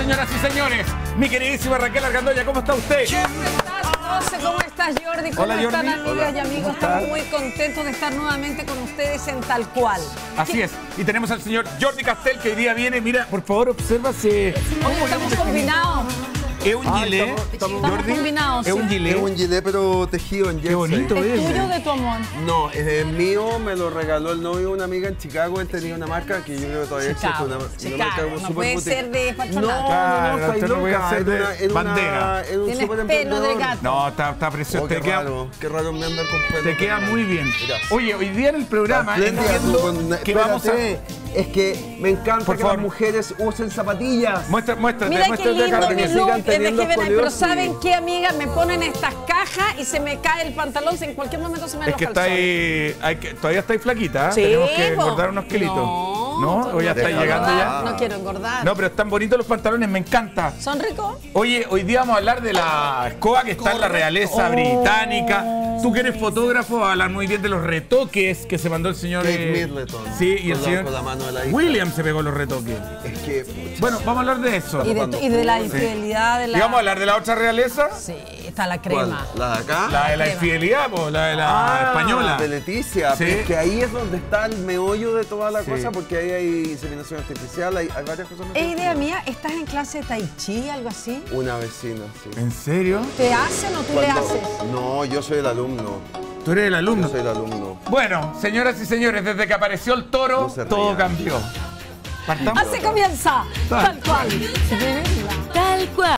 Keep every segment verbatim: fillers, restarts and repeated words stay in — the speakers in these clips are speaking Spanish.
señoras y señores. Mi queridísima Raquel Argandoña, ¿cómo está usted? ¿Cómo estás, Jordi? ¿Cómo Hola, están, Jordi. amigas Hola. y amigos? Estamos muy contentos de estar nuevamente con ustedes en Tal Cual. Así ¿Qué? es. Y tenemos al señor Jordi Castel, que hoy día viene. Mira, por favor, obsérvase. Hoy estamos combinados. Es un Ah, gilet. estamos- estamos- Estamos combinados. Es sí. un gilet. Es un gilet pero tejido en jersey. Qué bonito ¿Es es. tuyo o de tu amor? No, es el mío, me lo regaló el novio de una amiga en Chicago. Él tenía una marca que yo creo que todavía existe. Chicago, Una, una Chicago, marca como no super puede boutique. ser de No, fachada. no, Claro, no, está usted no puede loca. ser de Era una- era una- bandera. era un Tienes súper pelo de emprendedor. gato. No, está, está precioso. Oh, te, qué queda, raro, qué raro me andar con pelo. te queda muy bien. Gracias. Oye, hoy día en el programa Espléndida, entiendo tú con- que vamos a... espérate, es que me encanta Por que favor. las mujeres usen zapatillas. Muestra, muéstrate, Mira qué muéstrate lindo acá, para mi que Raquel. look, sigan es de teniendo Heaven, pero escoliosis. ¿saben qué, amigas? Me ponen estas cajas y se me cae el pantalón, en cualquier momento se me Es los que está calzones. ahí, hay que, todavía estáis flaquita, ¿eh? Sí, Tenemos que po. engordar unos kilitos. No, ¿No? ¿O ya quiero estáis llegando engordar, ya? No quiero engordar. No, pero están bonitos los pantalones, me encanta. ¿Son ricos? Oye, hoy día vamos a hablar de la escoba que está en la realeza británica. Tú que eres fotógrafo, vas a hablar muy bien de los retoques que se mandó el señor... Kate eh, Middleton. Sí, y el Con la- señor... con la mano de la hija. William se pegó los retoques. Es que, pucha, Bueno, vamos a hablar de eso. Y de, y de la infidelidad de la... ¿Y vamos a hablar de la otra realeza? Sí, está la ¿cuál? crema. ¿La de acá? La de la crema. infidelidad, po, la de la Ah, española. de Leticia, Sí. pero es que ahí es donde está el meollo de toda la Sí. cosa, porque ahí hay inseminación artificial, hay, hay varias cosas. ¿Es idea mía? ¿Estás en clase de tai chi, algo así? Una vecina, sí. ¿En serio? ¿Te hacen o tú le Cuando- haces? No, yo soy el alumno. ¿Tú eres el Yo alumno? soy el alumno. Bueno, señoras y señores, desde que apareció el toro, No se todo rían. cambió. Partamos. Así comienza, tal cual. Tal cual.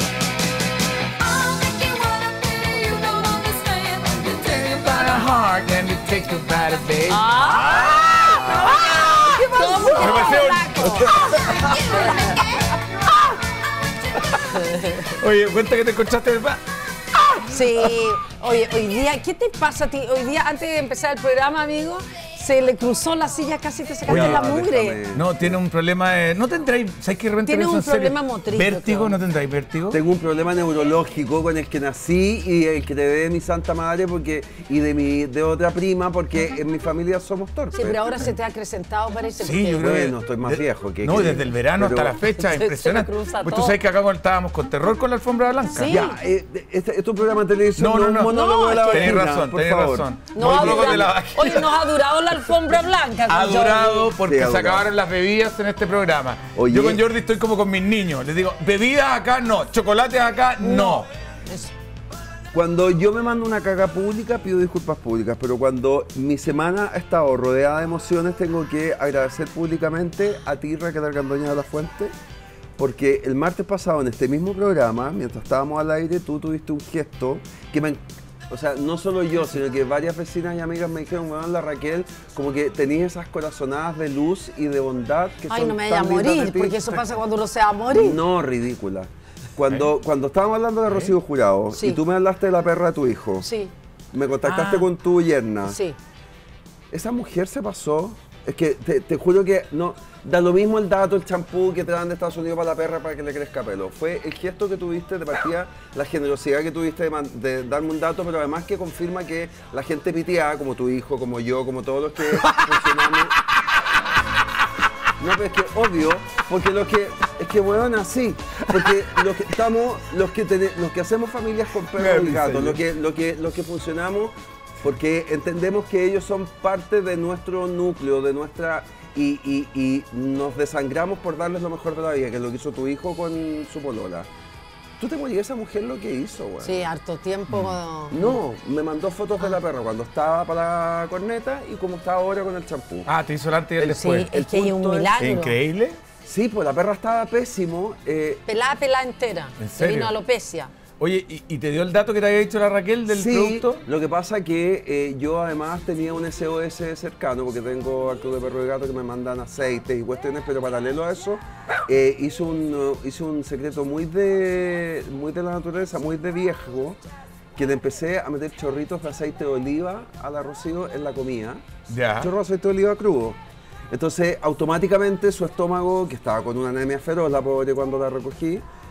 ¿Qué pasó? Me pareció Oye, cuenta que te encontraste de paz. Sí, oye, hoy día, ¿qué te pasa a ti? Hoy día, antes de empezar el programa, amigo, se le cruzó la silla, casi te sacaste Oye, la mugre. déjame. No, tiene un problema de... ¿No tendréis... ¿Sabes que de repente Tiene pienso un en serio? problema motriz, yo ¿Vértigo? creo. ¿No tendréis vértigo? Tengo un problema neurológico con el que nací y el que te de mi santa madre porque y de mi de otra prima porque en mi familia somos torpes. Sí, pero ahora se te ha acrecentado, parece. Sí, porque- yo creo que... Bueno, estoy más de- viejo que- No, que- desde el verano pero- hasta la fecha, Se- se impresionante. me cruza Pues tú todo. sabes que acá cuando estábamos con terror con la alfombra blanca. Sí. Ya, eh, este, este es un programa de televisión, No, no, un no. monólogo No, de la es que- Tenés vagina, razón, por tenés favor. razón. No ha Monólogo de la durado- vagina. Oye, nos ha durado la alfombra blanca. Ha con durado Jordi. porque Sí, ha se durado. acabaron las bebidas en este programa. Oye. Yo con Jordi estoy como con mis niños. Les digo, bebidas acá no, chocolates acá no. Cuando yo me mando una caga pública, pido disculpas públicas, pero cuando mi semana ha estado rodeada de emociones, tengo que agradecer públicamente a ti, Raquel Argandoña de la Fuente, porque el martes pasado en este mismo programa, mientras estábamos al aire, tú tuviste un gesto que me... O sea, no solo yo, sino que varias vecinas y amigas me dijeron, bueno, la Raquel, como que tenías esas corazonadas de luz y de bondad que Ay, son no me vaya a tan lindas de morir, ti. porque eso pasa cuando uno se va a morir. No, ridícula. Cuando, cuando estábamos hablando de Rocío Jurado Sí. y tú me hablaste de la perra de tu hijo, Sí, me contactaste Ah. con tu yerna, sí. esa mujer se pasó. Es que te, te juro que no da lo mismo el dato, el champú que te dan de Estados Unidos para la perra para que le crezca pelo. Fue el gesto que tuviste de partida, la generosidad que tuviste de, man- de darme un dato, pero además que confirma que la gente pitiada, como tu hijo, como yo, como todos los que funcionamos. No, pero es que obvio, porque los que, es que weón así, porque los que estamos, los que tene- los que hacemos familias con perros y gatos, los que, lo que, los que funcionamos, porque entendemos que ellos son parte de nuestro núcleo, de nuestra, y, y, y nos desangramos por darles lo mejor de la vida, que es lo que hizo tu hijo con su polola. ¿Tú te morías esa mujer lo que hizo, weón? Sí, harto tiempo. No, me mandó fotos de la perra cuando estaba para la corneta y como está ahora con el champú. Ah, te hizo el antes y el Sí, después. es que hay un punto es- milagro. Increíble. Sí, pues la perra estaba pésimo. eh, Pelada, pelada entera. ¿En Se serio? vino alopecia. Oye, ¿y, y te dio el dato que te había dicho la Raquel del sí, producto? lo que pasa que eh, yo además tenía un S O S cercano porque tengo al Club de Perro y Gato que me mandan aceites y cuestiones, pero paralelo a eso eh, hice, un, uh, hice un secreto muy de, muy de la naturaleza, muy de viejo, que le empecé a meter chorritos de aceite de oliva a la Rocío en la comida. Ya. Chorro de aceite de oliva crudo. Entonces, automáticamente su estómago, que estaba con una anemia feroz, la pobre cuando la recogí,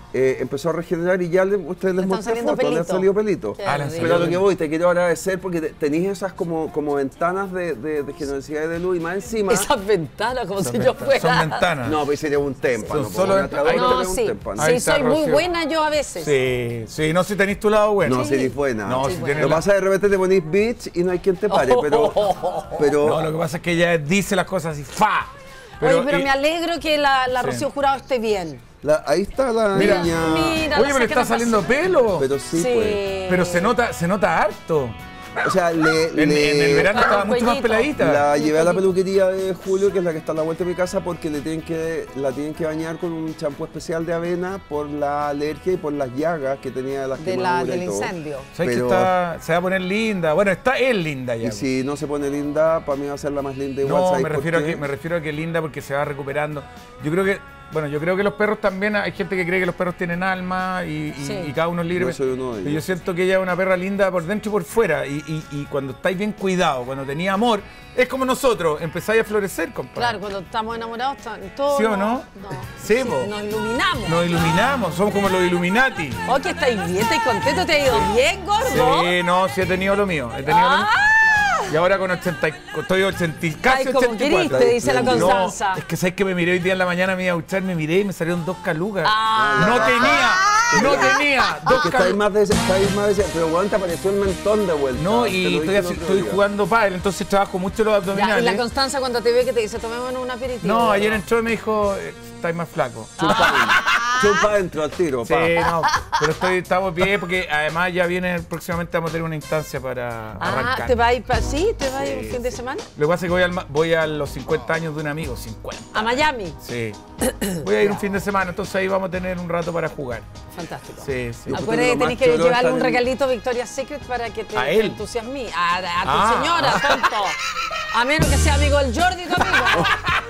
eh, empezó a regenerar y ya le, ustedes les Le están mostré saliendo fotos, le han pelitos. salido pelitos. Qué Ah, le han rico. Pero a lo que voy, te quiero agradecer porque te- tenéis esas como, como ventanas de, de, de generosidad y de luz y más encima... Esas ventanas, como Son si yo venta- fuera. Son ventanas. No, pues sería un témpano. Son po, solo un ventanas. atador Ay, No, es un sí, témpano. Ahí sí, está, soy muy Rocío. buena yo a veces. Sí, sí, no sé si tenéis tu lado bueno. No, si eres buena. No, Sí, si bueno. tienes Lo que la- pasa es que de repente te ponís bitch y no hay quien te pare, pero... pero No, lo que pasa es que ella dice las cosas así, ¡fa! Oye, pero y- me alegro que la, la Sí. Rocío Jurado esté bien. la- ahí está la Mira, niña. mira. Oye, la pero está saqué saliendo la pelo. Pero sí, pues. Pero se nota, se nota harto. O sea, le, En, le- en el verano Ah, estaba el mucho más cuellito. peladita. la Un llevé a la poquito. peluquería de Julio, que es la que está a la vuelta de mi casa, porque le tienen que, la tienen que bañar con un champú especial de avena por la alergia y por las llagas que tenía de las De la, quemaduras del y todo. incendio. ¿Sabes Pero- que está, se va a poner linda? Bueno, está es linda ya. Y si no se pone linda, para mí va a ser la más linda igual. no, ¿sabes me por refiero, a qué? que, me refiero a que linda porque se va recuperando. Yo creo que, bueno, yo creo que los perros también, hay gente que cree que los perros tienen alma y, y- Sí. y cada uno es libre. Yo soy uno de Pero yo ellos. siento que ella es una perra linda por dentro y por fuera. Y, y- y cuando estáis bien cuidados, cuando tenía amor, es como nosotros, empezáis a florecer, compadre. Claro, cuando estamos enamorados, está- todo. ¿Sí o no? Sí, po. nos iluminamos. Nos iluminamos, somos como los Illuminati. Oh, que estáis bien, estáis contentos, te ha ido bien, gordo. Sí, no, sí he tenido lo mío. He tenido lo mío. ¡Ah! Y ahora con ochenta, y- estoy ochenta, y- casi Ay, como ochenta y cuatro. queriste, dice la No, Constanza. No, es que sabes que me miré hoy día en la mañana, me iba a duchar, me miré y me salieron dos calugas. Ah. No tenía, no tenía dos Porque estáis calugas. más de estáis más de pero bueno, te apareció un mentón de vuelta. No, Te y lo estoy, dije el así- otro estoy día. jugando pádel, entonces trabajo mucho los Ya, abdominales. y la Constanza cuando te ve que te dice, tomémonos un aperitivo. No, ayer entró y me dijo, eh, estáis más flaco. Chupa, chupa adentro al tiro, Sí, pa. no, pero estoy, estamos bien porque además ya viene, próximamente vamos a tener una instancia para Ah, arrancar. ¿te vas a ir para sí? ¿Te vas a ir Sí, un fin de semana? Lo que pasa es que voy, al ma- voy a los cincuenta años de un amigo, cincuenta. A Miami. Sí. Voy a ir un fin de semana, entonces ahí vamos a tener un rato para jugar. Fantástico. Sí, sí. Yo- Acuérdate lo que más tenés que choro es llevarle estar un en- regalito Victoria's Secret para que te, ¿A te él? entusiasme. A, a tu Ah. señora, tonto. A menos que sea amigo del Jordi, tu amigo.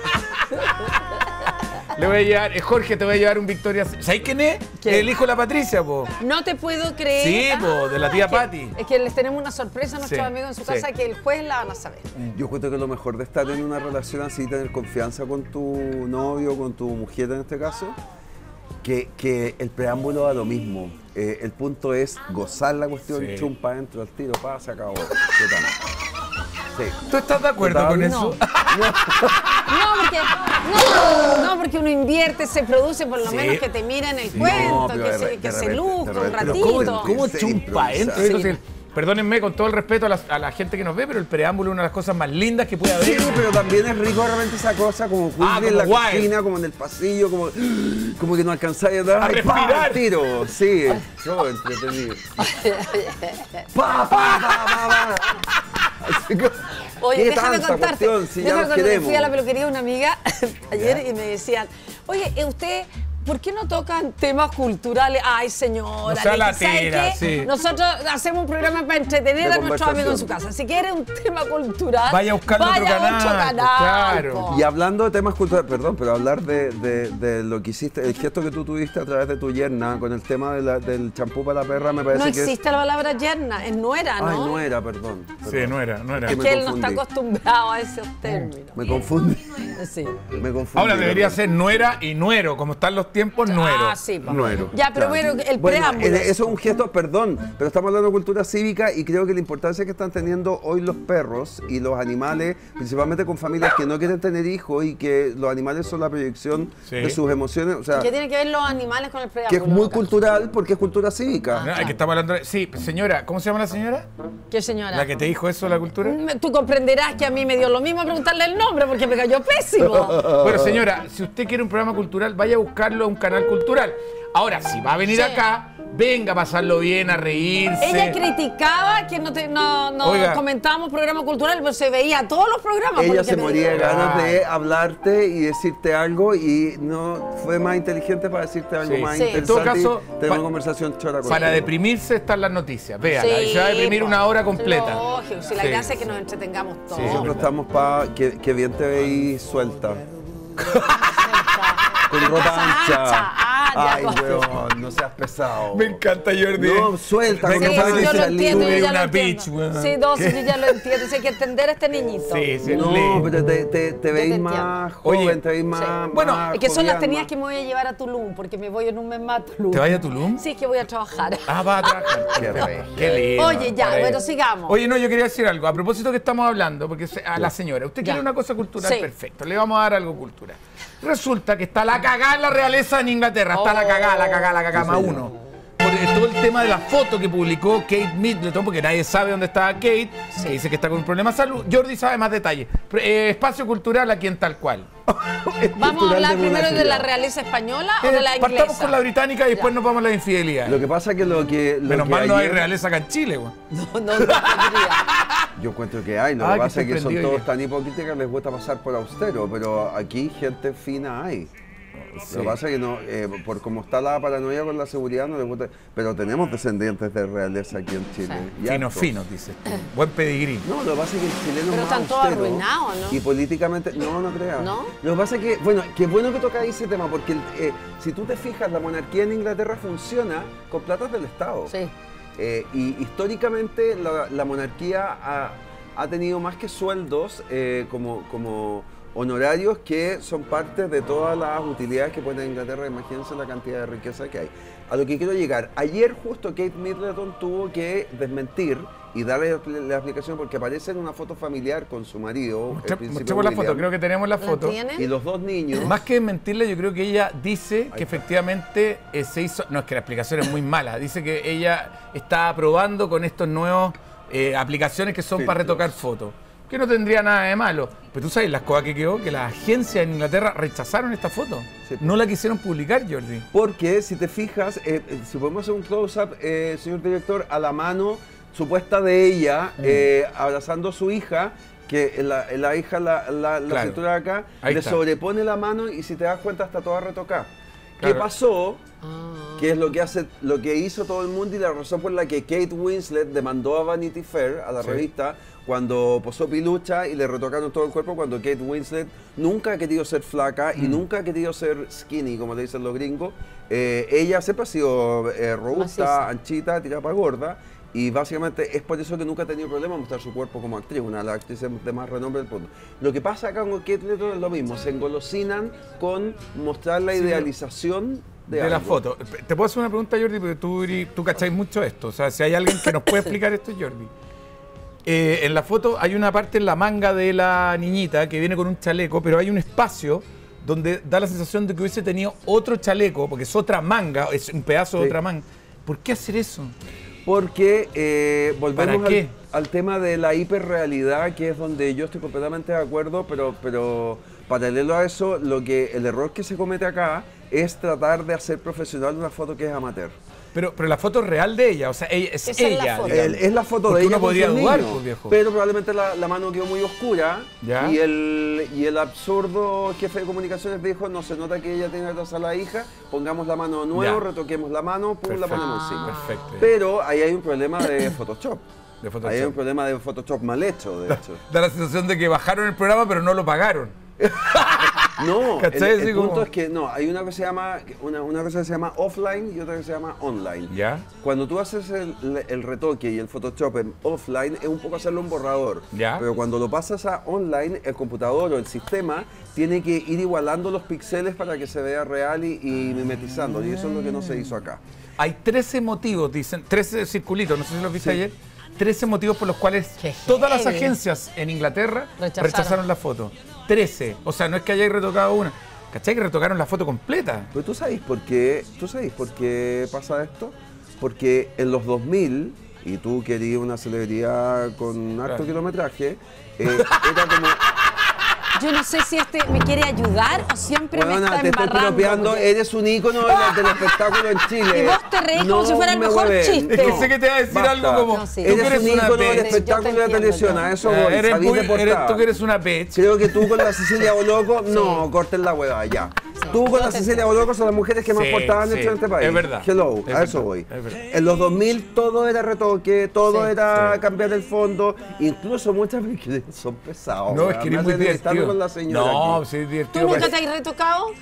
Le voy a llevar, eh, Jorge, te voy a llevar un Victoria. ¿Sabes quién es? ¿Quién? El hijo de la Patricia, po. No te puedo creer. Sí, po, de la tía es que- Patti. Es que les tenemos una sorpresa a nuestros Sí, amigos en su sí. casa que el jueves la van a saber. Yo cuento que lo mejor de estar en una relación así, tener confianza con tu novio, con tu mujer en este caso, que, que el preámbulo da lo mismo. Eh, el punto es gozar la cuestión, Sí. chumpa dentro al tiro, pa, se acabó. ¿Qué tal? Sí. ¿Tú estás de acuerdo Total, con no. eso? No, porque, no, no, porque uno invierte, se produce, por lo Sí. menos que te miren el Sí, cuento, no, pero que de se, re- que de se repente- luzca de un repente- Pero ¿cómo, ratito. cómo Sí, chumpa improvisar. dentro? Sí. Entonces, perdónenme con todo el respeto a la, a la gente que nos ve, pero el preámbulo es una de las cosas más lindas que puede haber. Sí, pero también es rico realmente esa cosa, como Ah, Julio en como la guay. cocina, como en el pasillo, como, como que no alcanzáis a dar. A ¡ay, pa! respirar. al tiro! Sí, yo entretenido. ¡Pa, pa, pa, pa, pa! Así como, Oye, ¿qué déjame tanta contarte. cuestión si ya déjame los cuando le queremos? fui a la peluquería de una amiga ayer y me decían, oye, ¿eh, usted, ¿por qué no tocan temas culturales? Ay, señora, No sea le dije, ¿sabe latera, qué? sí. Nosotros hacemos un programa para entretener De a nuestros amigos en su conversación. casa. Si quiere un tema cultural, Vaya a buscarlo vaya otro a otro canal, canal. pues, claro. po. Y hablando de temas culturales, perdón, pero hablar de, de- de lo que hiciste, el gesto que tú tuviste a través de tu yerna con el tema de la- del champú para la perra, me parece No que existe la palabra yerna, es nuera, es... ¿no? Ay, no era, perdón. Sí, perdón. no era, no era. Es Que me él no está confundí. acostumbrado a esos términos. Me confundí. Sí. Me confundí. Ahora debería perdón. ser nuera y nuero, como están los tiempos, nuero. Ah, sí, po. Nuero. Ya, pero Claro. bueno, el Bueno, preámbulo. eh, eso es un gesto, perdón, pero estamos hablando de cultura cívica y creo que la importancia que están teniendo hoy los perros y los animales, principalmente con familias que no quieren tener hijos y que los animales son la proyección Sí. de sus emociones, o sea, ¿Qué tiene que ver los animales con el que preámbulo? es muy Carlos? cultural porque es cultura cívica. No, que estamos hablando de- Sí, señora, ¿cómo se llama la señora? ¿Qué señora? La que te dijo eso de la cultura. Mm, Tú comprenderás que a mí me dio lo mismo preguntarle el nombre porque me cayó pésimo. Bueno, señora, si usted quiere un programa cultural, vaya a buscarlo a un canal cultural. Ahora, si va a venir Sí. acá, venga a pasarlo bien, a reírse. Ella criticaba que no, te- no, no Oiga. comentábamos programa cultural, pero se veía todos los programas. Ella porque se te moría de digo. ganas de hablarte y decirte algo y no fue más inteligente para decirte algo Sí. más Sí. interesante. En todo caso, y tener pa- una conversación chora con Para ella. deprimirse están las noticias. Véala, Sí, se va a deprimir po. una hora completa. Lógico, si la Sí, gracia es que sí. nos entretengamos todos. Sí, Nosotros estamos para que, que bien te veis suelta. Con ropa ancha. Ay, ya. weón, no seas pesado. Me encanta, Jordi. No, suelta. Venga, Sí, no Jordi, sí, yo lo tú entiendo, yo eres ya lo una entiendo. bitch, weón. Sí, no, sí, ¿Qué? yo ya lo entiendo. Sí, hay que entender a este niñito. Sí, sí, No, lee. pero te, te, te veis entiendo. más joven, Oye, te veis más. Sí. Bueno, más Es que son las jovial, tenías más- que me voy a llevar a Tulum, porque me voy en un mes más a Tulum. ¿Te vayas a Tulum? Sí, que voy a trabajar. Ah, va a trabajar. Qué regia. Qué lindo. Oye, ya, Por ahí. bueno, sigamos. Oye, no, yo quería decir algo. A propósito que estamos hablando, porque se- a la señora, usted Ya. quiere una cosa cultural, Sí. perfecto. Le vamos a dar algo cultural. Resulta que está la cagada en la realeza en Inglaterra. Está la Oh. cagada, la cagada, la cagada, Sí, más señor. uno. Por eh, todo el tema de la foto que publicó Kate Middleton, porque nadie sabe dónde está Kate, que dice que está con un problema de salud. Jordi sabe más detalles. Pre- eh, espacio cultural aquí en Tal Cual. ¿Vamos a hablar de primero de la monacidad. realeza española o Eh, de la inglesa? partamos con la británica y después Ya. nos vamos a la infidelidad. Lo que pasa es que lo que. Lo Menos que mal no hay ayer- realeza acá en Chile, güey. No, no, no tendría. Yo encuentro que hay. Lo Ah, que que pasa es que son sorprendido todos hoy tan hipócritas que les gusta pasar por austero, pero aquí gente fina hay. Sí. Lo que pasa es que no, eh, por cómo está la paranoia con la seguridad, no les gusta. Pero tenemos descendientes de realeza aquí en Chile. Sí. y Finos, hartos. finos, dice. Buen pedigrí. No, lo que pasa es que el chileno Pero es más están todos austero arruinados, ¿no? Y políticamente, no, no creas. ¿No? Lo que pasa es que, bueno, qué bueno que toca ese tema, porque eh, si tú te fijas, la monarquía en Inglaterra funciona con platas del Estado. Sí. Eh, y históricamente la, la monarquía ha, ha tenido más que sueldos eh, como, como honorarios que son parte de todas las utilidades que puede tener Inglaterra. Imagínense la cantidad de riqueza que hay. A lo que quiero llegar, ayer justo Kate Middleton tuvo que desmentir y darle la explicación porque aparece en una foto familiar con su marido, el Mostre- príncipe Mostremos la William, foto, creo que tenemos la ¿La foto. tienen? y los dos niños. Más que mentirle, yo creo que ella dice que efectivamente eh, se hizo. No, es que la explicación es muy mala. Dice que ella está probando con estos nuevos eh, aplicaciones que son para Filtros. retocar fotos. Que no tendría nada de malo. Pero tú sabes las cosas que quedó, que las agencias en Inglaterra rechazaron esta foto. Sí. No la quisieron publicar, Jordi. Porque si te fijas, eh, eh, si podemos hacer un close-up, eh, señor director, a la mano supuesta de ella, Mm. eh, abrazando a su hija, que la, la hija, la, la, la Claro. cintura de acá, Ahí le está. sobrepone la mano y si te das cuenta está toda retocada. Claro. ¿Qué pasó? Ah. Que es lo que hace, lo que hizo todo el mundo y la razón por la que Kate Winslet demandó a Vanity Fair, a la Sí. revista, cuando posó pilucha y le retocaron todo el cuerpo, cuando Kate Winslet nunca ha querido ser flaca y nunca ha querido ser skinny, como le dicen los gringos. Eh, ella siempre ha sido eh, robusta, Maciza. anchita, tirada para gorda. Y básicamente es por eso que nunca ha tenido problema en mostrar su cuerpo como actriz, una de las actrices de más renombre del mundo. Lo que pasa acá con Kate Middleton es lo mismo, se engolosinan con mostrar la Sí, idealización de, De la algo. foto. Te puedo hacer una pregunta, Jordi, porque tú, tú cacháis mucho esto. O sea, si hay alguien que nos puede explicar esto, es Jordi. Eh, en la foto hay una parte en la manga de la niñita que viene con un chaleco, pero hay un espacio donde da la sensación de que hubiese tenido otro chaleco, porque es otra manga, es un pedazo de Sí. otra manga. ¿Por qué hacer eso? Porque eh, volvemos ¿Para al, qué? al tema de la hiperrealidad, que es donde yo estoy completamente de acuerdo, pero, pero paralelo a eso, lo que, el error que se comete acá es tratar de hacer profesional una foto que es amateur. Pero, pero la foto es real de ella, o sea, ella, es Esa es la ella. foto. digamos. El- es la foto Porque de ella uno con podría sus dudar, niños, pues, viejo. pero probablemente la, la mano quedó muy oscura Ya. y el, y el absurdo jefe de comunicaciones dijo, no se nota que ella tiene atrás a la hija, pongamos la mano de nuevo, Ya. retoquemos la mano, pum, la Perfecto. ponemos encima. Perfecto. Pero ahí hay un problema de Photoshop. De Photoshop. Ahí hay un problema de Photoshop mal hecho, de hecho. Da la sensación de que bajaron el programa, pero no lo pagaron. No, el, ¿Cachai? el Así punto como- es que no, hay una que se llama una, una cosa que se llama offline y otra que se llama online. ¿Ya? Cuando tú haces el, el retoque y el Photoshop en offline es un poco hacerlo un borrador. Ya. Pero cuando lo pasas a online, el computador o el sistema tiene que ir igualando los píxeles para que se vea real y, y mimetizando. Y eso es lo que no se hizo acá. Hay trece motivos, dicen, trece circulitos, no sé si los viste Sí. ayer, trece motivos por los cuales Qué todas las heavy. agencias en Inglaterra Rechazaron. rechazaron, la foto. trece. O sea, no es que hayáis retocado una. ¿Cachai? Que retocaron la foto completa. Pero tú sabes por qué, tú sabes por qué pasa esto, porque en los dos mil, y tú querías una celebridad con harto Claro. kilometraje, eh, era como, Yo no sé si este me quiere ayudar o siempre me Weona, está te estoy embarrando. piropeando, porque- eres un ícono del, del espectáculo en Chile. Y vos te reís como si fuera el me mejor hueven. chiste. Es que sé que te va a decir Basta. algo como. No, sí. Tú que Eres eres un una ícono del bitch. Yo te espectáculo de la entiendo, televisión, yo. a eso Eh, voy, eres sabís muy- de portada. eres- tú que eres una bitch. Creo que tú con la Cecilia Boloco, no, corten la hueva, ya. Tú con yo la te Cecilia Boloco son las mujeres que más Sí, portadas han sí, hecho en este país. es verdad, Hello, es a eso verdad, voy. es verdad. En los dos mil todo era retoque, todo Sí. era Sí. cambiar el fondo, incluso muchas veces son pesados. No, weón. es que eres Me muy hacen estar divertido. con la señora No, aquí. sí, es ¿Tú divertido. nunca pero- te has retocado?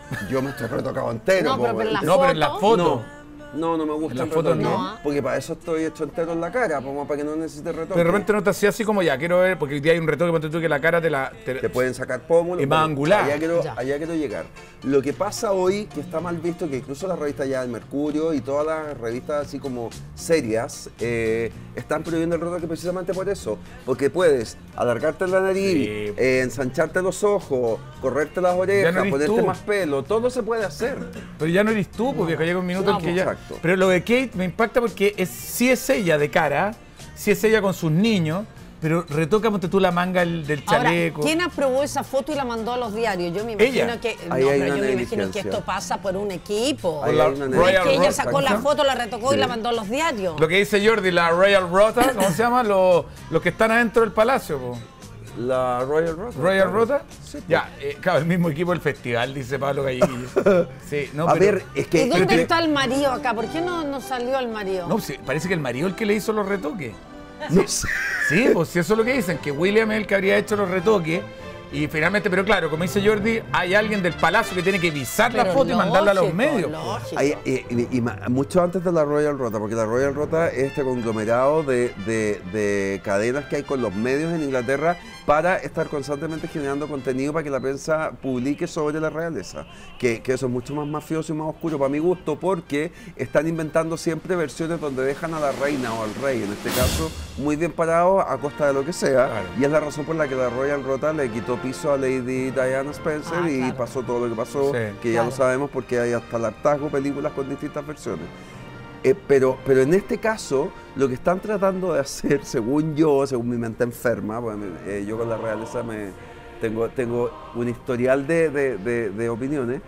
Yo me estoy retocado entero. No, pero, po, pero en la No, pero en la foto- foto. No, no, no me gusta En las el fotos retoque, no. porque para eso estoy hecho entero en la cara, como para que no necesite retoque. Pero de repente no te hacía así como ya, quiero ver, porque hoy día hay un retoque, ponte tú que la cara te la... Te, Te pueden sacar pómulos. Es más bueno, angular. Allá quiero, Ya. allá quiero llegar. Lo que pasa hoy, que está mal visto, que incluso las revistas ya del Mercurio y todas las revistas así como serias, eh, están prohibiendo el retoque precisamente por eso. Porque puedes alargarte la nariz, Sí. eh, ensancharte los ojos, correrte las Ya orejas, no eres ponerte tú. más pelo, todo se puede hacer. Pero ya no eres tú, porque viejo, llega un minuto No, en que ya... exacto. Pero lo de Kate me impacta porque es, sí es ella de cara, sí es ella con sus niños, pero retoca, ponte tú la manga del, del Ahora, chaleco. ¿quién aprobó esa foto y la mandó a los diarios? Yo me imagino Ella. que no, Ahí hay pero una yo me imagino que negligencia. esto pasa por un equipo. Ahí la hay una No es Royal que ella Rota, sacó la ¿no? foto, la retocó y Sí. la mandó a los diarios. Lo que dice Jordi, la Royal Rota, ¿cómo se llama? Los, los que están adentro del palacio, po. La Royal Rota. Royal Rota. Sí, Ya, eh, claro, el mismo equipo del festival, dice Pablo Galleguillo. Sí, no, A pero- ver, es que... ¿Y dónde pero- está el marido acá? ¿Por qué no, no salió el marido? No, sí, parece que el marido es el que le hizo los retoques. No sé. Sí, pues sí, eso es lo que dicen, que William es el que habría hecho los retoques. Y finalmente, pero claro, como dice Jordi, hay alguien del palacio que tiene que visar la Pero foto y mandarla a los lógico, medios. lógico. Hay- y, y- y ma- mucho antes de la Royal Rota, porque la Royal Rota es este conglomerado de, de- de cadenas que hay con los medios en Inglaterra para estar constantemente generando contenido para que la prensa publique sobre la realeza. Que, que eso es mucho más mafioso y más oscuro para mi gusto, porque están inventando siempre versiones donde dejan a la reina o al rey, en este caso, muy bien parados a costa de lo que sea. Claro. Y es la razón por la que la Royal Rota le quitó piso a Lady Diana Spencer Ah, y claro. pasó todo lo que pasó, Sí. que ya Claro. lo sabemos porque hay hasta el hartazgo películas con distintas versiones. Eh, pero, pero en este caso, lo que están tratando de hacer, según yo, según mi mente enferma, porque me- eh, yo con la realeza me, tengo, tengo un historial de, de- de- de opiniones,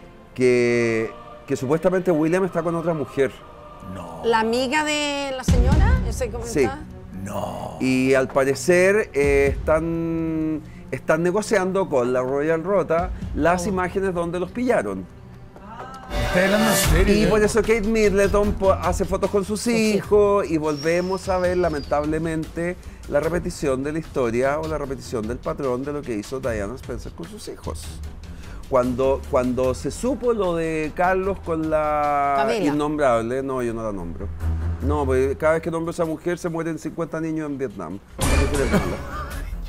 que, que supuestamente William está con otra mujer. No, ¿La amiga de la señora? ¿Ese comentario? no. Y al parecer eh, están, están negociando con la Royal Rota las Oh. imágenes donde los pillaron. ¿Estás hablando en serio? Y por eso Kate Middleton po- hace fotos con sus hijos. hijos y volvemos a ver lamentablemente la repetición de la historia o la repetición del patrón de lo que hizo Diana Spencer con sus hijos. Cuando, cuando se supo lo de Carlos con la Camila. innombrable, no, yo no la nombro. No, porque cada vez que nombro a esa mujer se mueren cincuenta niños en Vietnam. Esa mujer es mala.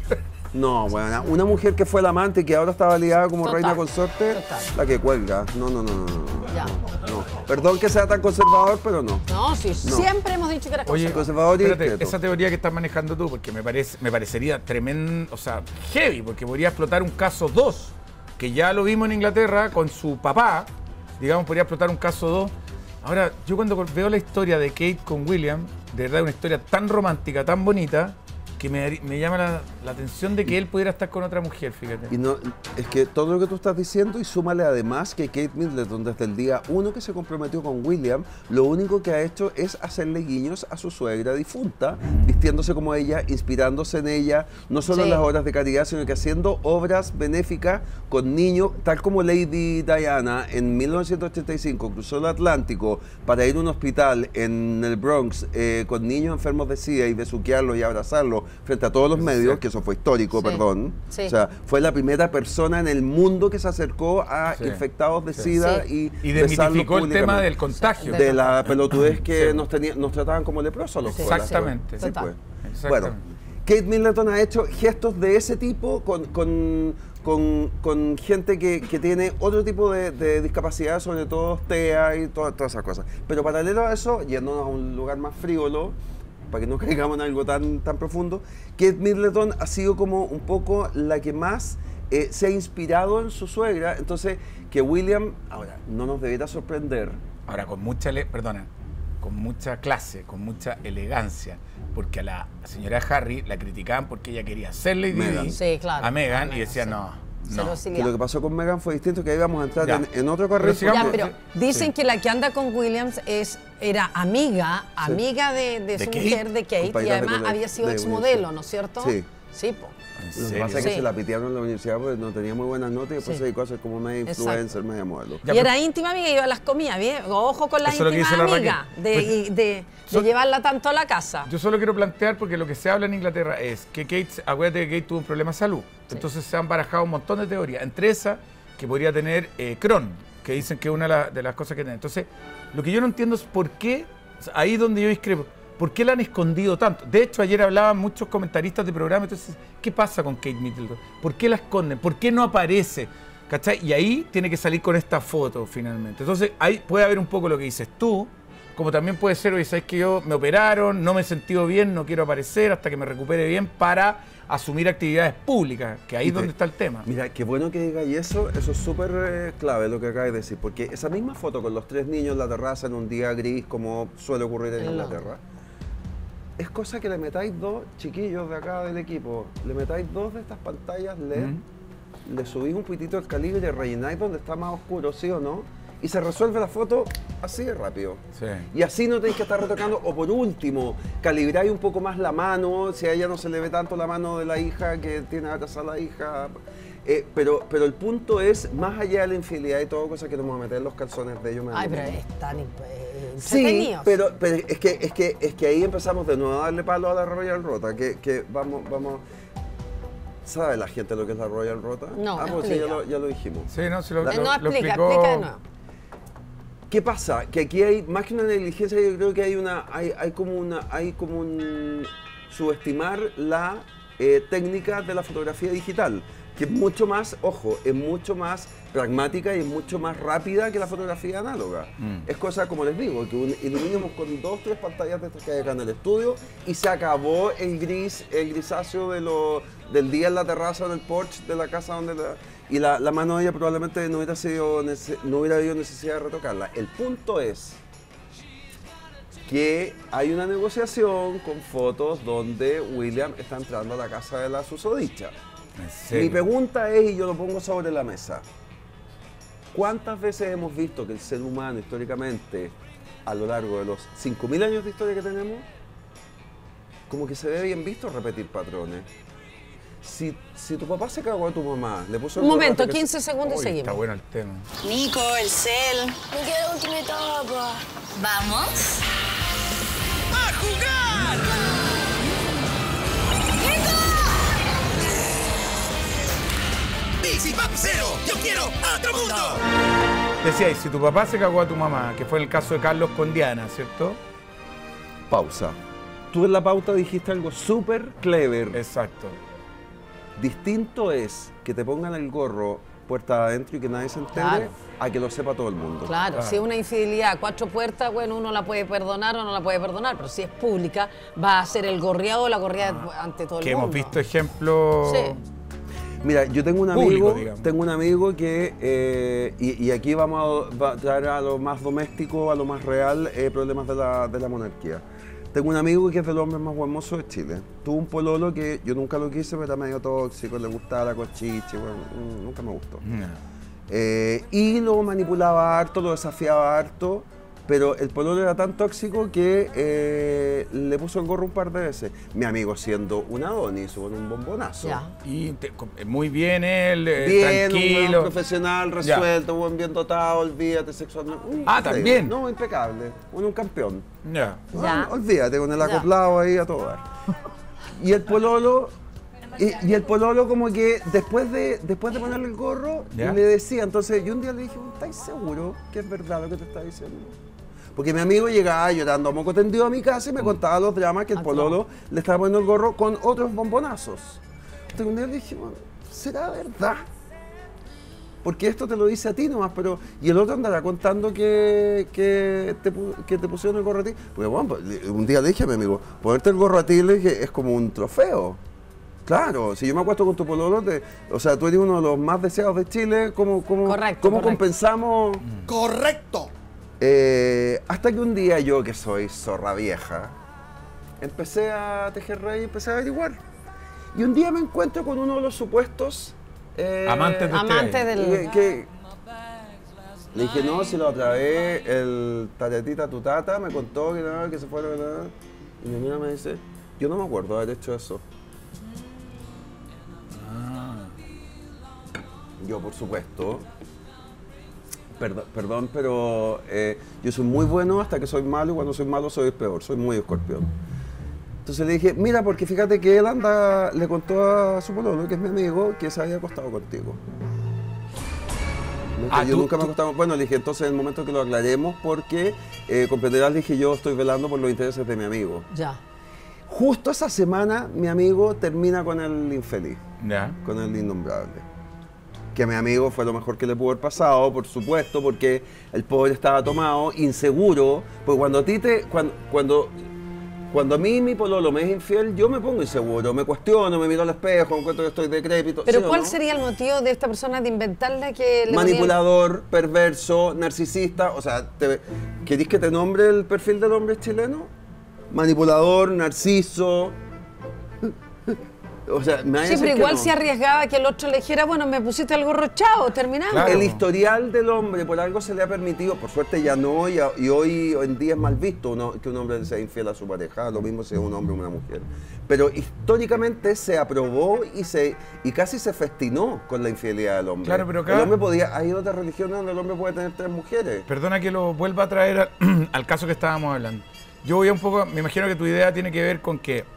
No, bueno, una mujer que fue la amante y que ahora está validada como Total, reina consorte, total. la que cuelga. No, no, no, no, no. Ya. No. Perdón que sea tan conservador, pero no. No, sí, siempre hemos dicho que era Oye, conservador. conservador y espérate, discreto. esa teoría que estás manejando tú, porque me, parece, me parecería tremendo, o sea, heavy, porque podría explotar un caso dos, que ya lo vimos en Inglaterra con su papá, digamos, podría explotar un caso dos. Ahora, yo cuando veo la historia de Kate con William, de verdad una historia tan romántica, tan bonita, que me, me llama la, la atención de que él pudiera estar con otra mujer, fíjate. Y no, es que todo lo que tú estás diciendo, y súmale además que Kate Middleton desde el día uno que se comprometió con William, lo único que ha hecho es hacerle guiños a su suegra difunta, vistiéndose como ella, inspirándose en ella, no solo Sí. en las obras de caridad, sino que haciendo obras benéficas con niños, tal como Lady Diana en mil novecientos ochenta y cinco cruzó el Atlántico para ir a un hospital en el Bronx eh, con niños enfermos de SIDA y besuquearlos y abrazarlos frente a todos los medios, Sí. que eso fue histórico, Sí. perdón. Sí. O sea, fue la primera persona en el mundo que se acercó a Sí. infectados de Sí. SIDA Sí. y Y besarlos desmitificó el tema públicamente. del contagio. De- de la pelotudez que Sí. nos, tenía- nos trataban como leprosos a los Sí. fuera. Exactamente. Sí, Total. pues. Exactamente. Bueno, Kate Middleton ha hecho gestos de ese tipo con, con, con, con gente que, que tiene otro tipo de, de discapacidad, sobre todo TEA y todas, todas esas cosas. Pero paralelo a eso, yéndonos a un lugar más frívolo, para que no caigamos en algo tan, tan profundo, Kate Middleton ha sido como un poco la que más eh, se ha inspirado en su suegra. Entonces, que William, ahora, no nos debiera sorprender. Ahora, con mucha, ele- perdona, con mucha clase, con mucha elegancia, porque a la señora Harry la criticaban porque ella quería ser Lady Meghan. Di, Sí, claro. a Meghan, A y decía, sí. no, Cero no. auxiliar. Que lo que pasó con Meghan fue distinto, que ahí vamos a entrar Ya. en, en otro Pero carril. sigamos. Ya, porque- pero dicen Sí. que la que anda con Williams es, era amiga, amiga de, de ¿De su Kate? mujer, de Kate, y Compañera de además colegio, había sido de exmodelo, universidad. ¿no es cierto? Sí. Sí, po. ¿En Lo que serio? pasa es que Sí. se la pitearon en la universidad porque no tenía muy buenas notas y después Sí. se dedicó a ser como media Exacto. influencer, media modelo. Ya, y era pero- íntima amiga, iba a las comidas, bien. Ojo con la Eso es lo que íntima dice la amiga, Raquel. de, Pues- y- de, de Son- llevarla tanto a la casa. Yo solo quiero plantear, porque lo que se habla en Inglaterra es que Kate, acuérdate que Kate tuvo un problema de salud. Entonces se han barajado un montón de teorías. Entre esas, que podría tener eh, Crohn, que dicen que es una de, la, de las cosas que tiene. Entonces, lo que yo no entiendo es por qué, o sea, ahí donde yo discrepo, ¿por qué la han escondido tanto? De hecho, ayer hablaban muchos comentaristas de programa, entonces, ¿qué pasa con Kate Middleton? ¿Por qué la esconden? ¿Por qué no aparece? ¿Cachai? Y ahí tiene que salir con esta foto, finalmente. Entonces, ahí puede haber un poco lo que dices tú, como también puede ser, oye, ¿sabes que yo me operaron, no me he sentido bien, no quiero aparecer hasta que me recupere bien para asumir actividades públicas? Que ahí es donde está el tema. Mira, qué bueno que digáis eso, eso es súper eh, clave lo que acabas de decir, porque esa misma foto con los tres niños en la terraza en un día gris, como suele ocurrir en Inglaterra, es cosa que le metáis dos chiquillos de acá del equipo, le metáis dos de estas pantallas L E D, mm. le subís un poquitito el calibre, rellenáis donde está más oscuro, sí o no, y se resuelve la foto así de rápido. Sí. Y así no tenéis que estar retocando, o por último, calibráis un poco más la mano, si a ella no se le ve tanto la mano de la hija que tiene atrasada la hija. Eh, pero, pero el punto es, más allá de la infidelidad y todo, cosas que nos vamos a meter en los calzones de ellos. Ay, pero es tan eh, sí, pero, pero es, que, es, que, es que ahí empezamos de nuevo a darle palo a la Royal Rota, que, que vamos, vamos... ¿Sabe la gente lo que es la Royal Rota? No, ah, pues sí, ya lo, ya lo dijimos. Sí, no, si lo, la, lo, no lo explica, explicó... explica de nuevo. ¿Qué pasa? Que aquí hay, más que una negligencia, yo creo que hay una, hay, hay como una, hay como un subestimar la eh, técnica de la fotografía digital, que es mucho más, ojo, es mucho más pragmática y es mucho más rápida que la fotografía análoga. Mm. Es cosa, como les digo, que un, iluminemos con dos, tres pantallas de estas que hay acá en el estudio y se acabó el gris, el grisáceo de lo, del día en la terraza, en el porche de la casa donde la... Y la, la mano de ella probablemente no hubiera, sido, no hubiera habido necesidad de retocarla. El punto es que hay una negociación con fotos donde William está entrando a la casa de la susodicha. Mi pregunta es, y yo lo pongo sobre la mesa, ¿cuántas veces hemos visto que el ser humano históricamente, a lo largo de los cinco mil años de historia que tenemos, como que se ve bien visto repetir patrones? Si, si tu papá se cagó a tu mamá, le puso... Un momento, quince segundos y seguimos. Está bueno el tema. Nico, el cel. Me queda la última etapa. ¿Vamos? ¡A jugar! ¡Nico! ¡Dixie Pop Cero! ¡Yo quiero otro mundo! Decíais, si tu papá se cagó a tu mamá, que fue el caso de Carlos con Diana, ¿cierto? Pausa. Tú en la pauta dijiste algo súper clever. Exacto. Distinto es que te pongan el gorro puerta adentro y que nadie se entere, claro, a que lo sepa todo el mundo. Claro, claro, si es una infidelidad a cuatro puertas, bueno, uno la puede perdonar o no la puede perdonar, pero si es pública, va a ser el gorreado o la gorreada ah, ante todo el que mundo. Que hemos visto ejemplos... Sí. Mira, yo tengo un Público, amigo, digamos. tengo un amigo que, eh, y, y aquí vamos a traer a lo más doméstico, a lo más real, eh, problemas de la, de la monarquía. Tengo un amigo que es de los hombres más hermosos de Chile. Tuvo un pololo que yo nunca lo quise, pero era medio tóxico, le gustaba la cochiche, bueno, nunca me gustó. No. Eh, y lo manipulaba harto, lo desafiaba harto, pero el pololo era tan tóxico que eh, le puso el gorro un par de veces. Mi amigo siendo un Adonis, con un bombonazo. Ya. Y te, muy bien él, eh, bien, tranquilo. Un profesional, resuelto, ya. Buen bien dotado, olvídate sexualmente. Uh, ah, también. No, impecable, un, un campeón. Ya. Ya. Bueno, olvídate, con el acoplado ahí a todo dar. Y el pololo, y, y el pololo como que después de, después de ponerle el gorro, ¿ya? Le decía, entonces yo un día le dije, ¿estás seguro que es verdad lo que te está diciendo? Porque mi amigo llegaba llorando a moco tendido a mi casa y me contaba los dramas que el pololo le estaba poniendo el gorro con otros bombonazos. Entonces un día le dije, bueno, ¿será verdad? Porque esto te lo dice a ti nomás, pero... Y el otro andará contando que, que, te, que te pusieron el gorro a ti. Porque bueno, un día le dije a mi amigo, ponerte el gorro a ti le dije, es como un trofeo. Claro, si yo me acuesto con tu pololo, te, o sea, tú eres uno de los más deseados de Chile, ¿cómo, cómo, correcto, ¿cómo correcto. compensamos? ¡Correcto! Eh, hasta que un día yo, que soy zorra vieja, empecé a tejer rey y empecé a averiguar. Y un día me encuentro con uno de los supuestos... Eh, amantes de Amante del... que, que, le dije, no, si la otra vez el tatetita tu tata me contó que, no, que se fue... No, y mi amiga me dice, yo no me acuerdo de haber hecho eso. Ah. Yo, por supuesto... Perdón, perdón, pero eh, yo soy muy bueno hasta que soy malo y cuando soy malo soy peor, soy muy escorpión. Entonces le dije, mira, porque fíjate que él anda, le contó a su pololo, que es mi amigo, que se había acostado contigo. Nunca, Ah, yo tú- nunca me tú- acostaba. Bueno, le dije, entonces en el momento que lo aclaremos, porque eh, comprenderás, le dije, yo estoy velando por los intereses de mi amigo. Ya. Justo esa semana, mi amigo termina con el infeliz, Ya. con el innombrable. Que a mi amigo fue lo mejor que le pudo haber pasado, por supuesto, porque el pobre estaba tomado, inseguro. Porque cuando a ti te. Cuando, cuando, cuando a mí mi pololo me es infiel, yo me pongo inseguro, me cuestiono, me miro al espejo, encuentro que estoy decrépito. Pero ¿sí o ¿cuál no? sería el motivo de esta persona de inventarle que le Manipulador, perverso, narcisista. O sea, te, ¿querís que te nombre el perfil del hombre chileno? Manipulador, narciso. O sea, me va a Sí, decir pero que igual no. se arriesgaba que el otro le dijera, bueno, me pusiste el gorro, chao, terminamos. Claro. El historial del hombre, por algo se le ha permitido, por suerte ya no, y, a- y hoy en día es mal visto uno- que un hombre sea infiel a su pareja, lo mismo si es un hombre o una mujer. Pero históricamente se aprobó y, se, y casi se festinó con la infidelidad del hombre. Claro, pero acá- El hombre podía, hay otras religiones donde el hombre puede tener tres mujeres. Perdona que lo vuelva a traer al, al caso que estábamos hablando. Yo voy a un poco, me imagino que tu idea tiene que ver con que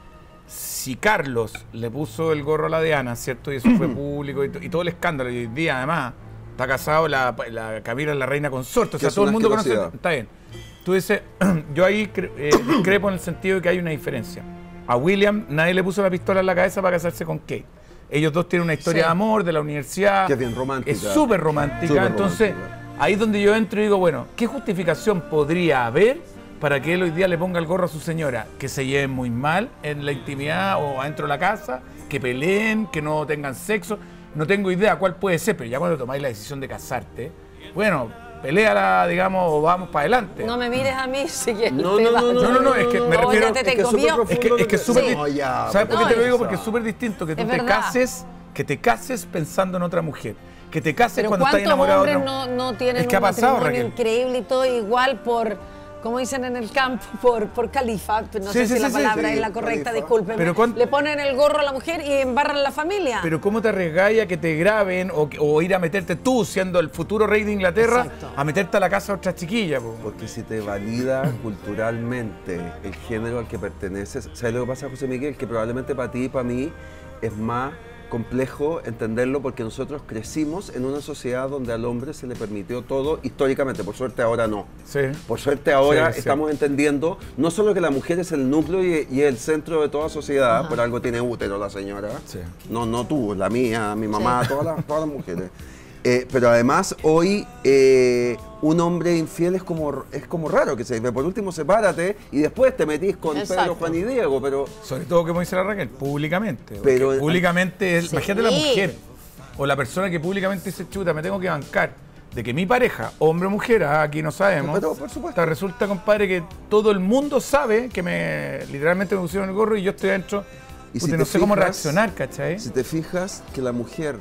si Carlos le puso el gorro a la Diana, ¿cierto? Y eso fue público y, to- y todo el escándalo, y hoy día además está casado la, la Camila, la reina consorte, o Que sea, es todo el una mundo conoce. asquerosidad. Está bien. Tú dices, yo ahí cre- eh, discrepo en el sentido de que hay una diferencia. A William nadie le puso la pistola en la cabeza para casarse con Kate. Ellos dos tienen una historia Sí. de amor, de la universidad. Que es bien romántica. Es súper romántica. Súper Entonces, romántica. ahí es donde yo entro y digo, bueno, ¿qué justificación podría haber para que él hoy día le ponga el gorro a su señora? Que se lleven muy mal en la intimidad o adentro de la casa, que peleen, que no tengan sexo. No tengo idea cuál puede ser, pero ya cuando tomáis la decisión de casarte, bueno, peléala, digamos, o vamos para adelante. No me mires a mí, si quieres. No, te no, vas. no, no, no, no, es que me Oye, refiero- te es te que es súper comió. profundo. Es que, es que es súper Sí. distinto. ya, ¿Sabes por qué no, te lo digo? esa. Porque es súper distinto que tú Es te verdad. cases, que te cases pensando en otra mujer. Que te cases Pero cuando estás ¿cuántos enamorado de hombres otra. no, no tienen Es que ha un pasado, matrimonio Raquel. increíble y todo igual por, como dicen en el campo, por, por califa? No Sí, sé sí, si la sí, palabra sí, es la correcta, califa. discúlpeme. Pero cuán- Le ponen el gorro a la mujer y embarran la familia. Pero ¿cómo te arriesgáis a que te graben o, que- o ir a meterte tú, siendo el futuro rey de Inglaterra, Exacto. a meterte a la casa de otra chiquilla? Po? Porque si te valida culturalmente el género al que perteneces, ¿sabes lo que pasa, José Miguel? Que probablemente para ti y para mí es más complejo entenderlo porque nosotros crecimos en una sociedad donde al hombre se le permitió todo históricamente, por suerte ahora no. Sí. Por suerte ahora Sí, sí. estamos entendiendo no solo que la mujer es el núcleo y, y el centro de toda sociedad, por algo tiene útero la señora, Sí. no, no tú, la mía, mi mamá, todas, las, todas las mujeres. Eh, pero además hoy eh, un hombre infiel es como, es como raro que se dice, por último sepárate y después te metís con Exacto. Pedro, Juan y Diego, pero Sobre todo, como dice la Raquel, públicamente. Porque Pero- públicamente, es- Sí. imagínate la mujer o la persona que públicamente dice, chuta, me tengo que bancar de que mi pareja, hombre o mujer, ah, aquí no sabemos, Pero, por supuesto. ta- resulta, compadre, que todo el mundo sabe que me literalmente me pusieron el gorro y yo estoy adentro. Y Puta, si no te sé cómo fijas- reaccionar, ¿cachai? si te fijas que la mujer,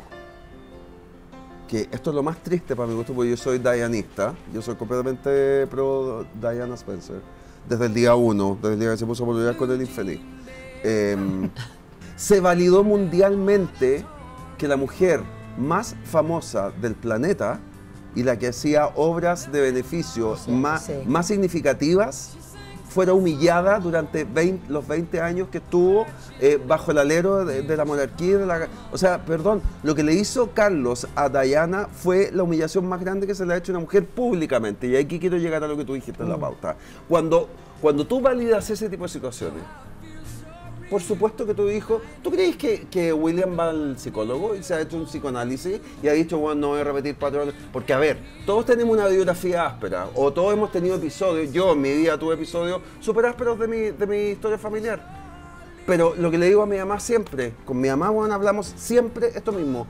que esto es lo más triste para mi gusto, porque yo soy dianista, yo soy completamente pro Diana Spencer, desde el día uno, desde el día que se puso a pololear con el infeliz. Em, se validó mundialmente que la mujer más famosa del planeta y la que hacía obras de beneficio Sí, más, sí. más significativas fuera humillada durante veinte los veinte años que estuvo eh, bajo el alero de, de la monarquía. y De la, o sea, perdón, lo que le hizo Carlos a Diana fue la humillación más grande que se le ha hecho a una mujer públicamente. Y aquí quiero llegar a lo que tú dijiste en la pauta. Cuando, cuando tú validas ese tipo de situaciones, por supuesto que tu hijo... ¿Tú crees que, que William va al psicólogo y se ha hecho un psicoanálisis y ha dicho, bueno, no voy a repetir patrones? Porque, a ver, todos tenemos una biografía áspera o todos hemos tenido episodios. Yo en mi vida tuve episodios súper ásperos de mi, de mi historia familiar. Pero lo que le digo a mi mamá siempre, con mi mamá, bueno, hablamos siempre esto mismo.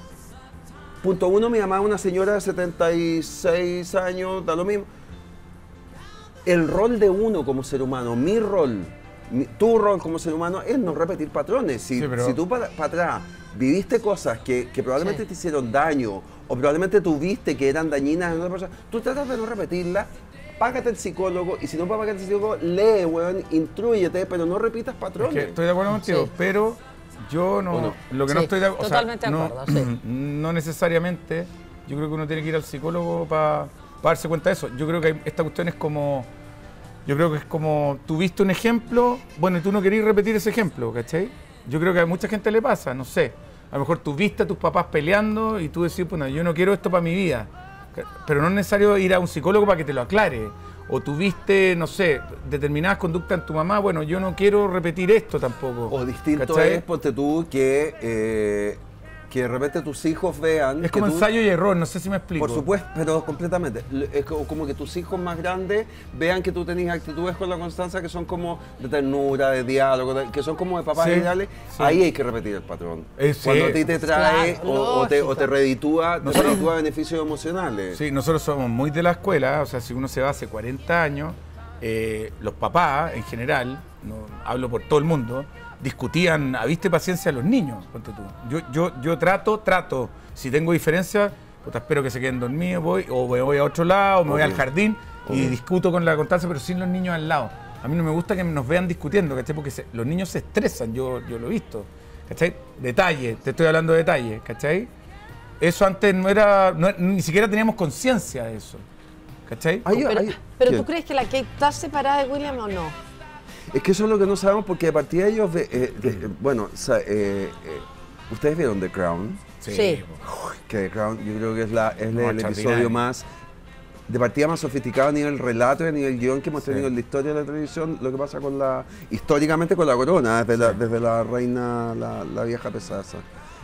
Punto uno, mi mamá es una señora de setenta y seis años, da lo mismo. El rol de uno como ser humano, mi rol, mi- tu rol como ser humano es no repetir patrones. Si, Sí, pero- si tú para atrás viviste cosas que, que probablemente Sí. te hicieron daño o probablemente tuviste que eran dañinas en otra persona, tú tratas de no repetirlas, págate el psicólogo y si no págate el psicólogo, lee, weón, instrúyete, pero no repitas Es patrones. que estoy de acuerdo contigo, Sí. pero yo no, ¿O no? lo que no Sí, estoy de acuerdo, totalmente de no, acuerdo, sí. no necesariamente, yo creo que uno tiene que ir al psicólogo para darse cuenta de eso. Yo creo que hay- esta cuestión es como, yo creo que es como, tuviste un ejemplo, bueno, y tú no querías repetir ese ejemplo, ¿cachai? Yo creo que a mucha gente le pasa, no sé. A lo mejor tú viste a tus papás peleando y tú decís, bueno, yo no quiero esto para mi vida. Pero no es necesario ir a un psicólogo para que te lo aclare. O tuviste, no sé, determinadas conductas en tu mamá, bueno, yo no quiero repetir esto tampoco. O distinto ¿cachai? es, ponte tú, que, eh, que de repente tus hijos vean... Es como tú, ensayo y error, no sé si me explico. Por supuesto, pero completamente. Es como, como que tus hijos más grandes vean que tú tenías actitudes con la Constanza que son como de ternura, de diálogo, de- que son como de papás Sí, ideales. sí. Ahí hay que repetir el patrón. Eh, sí. Cuando a ti te trae Claro, o, o te, o te lógico. reditúa, te Nosotros- reditúa beneficios emocionales. Sí, nosotros somos muy de la escuela, o sea, si uno se va hace cuarenta años, eh, los papás en general, no hablo por todo el mundo, discutían, a viste paciencia a los niños, ponte tú. Yo, yo, yo trato, trato, si tengo diferencias, puta, espero que se queden dormidos, voy, o me voy a otro lado, o me voy al jardín y discuto con la Constanza, pero sin los niños al lado. A mí no me gusta que nos vean discutiendo, ¿cachai? Porque se- los niños se estresan, yo, yo lo he visto, ¿cachai? Detalle, te estoy hablando de detalle, ¿cachai? Eso antes no era, no- ni siquiera teníamos conciencia de eso, ¿cachai? Hay- Pero, hay- pero ¿qué? ¿tú crees que la Kate está separada de William o no? Es que eso es lo que no sabemos porque de partida ellos, ve- eh, de- bueno, o sea, eh, eh, ustedes vieron The Crown, Sí. que The Crown yo creo que es, la, es No, el extraordinario. episodio más, de partida más sofisticado a nivel relato y a nivel guión que hemos Sí. tenido en la historia de la televisión, lo que pasa con la, históricamente con la corona, desde, la, desde la reina, la, la vieja Pesasa.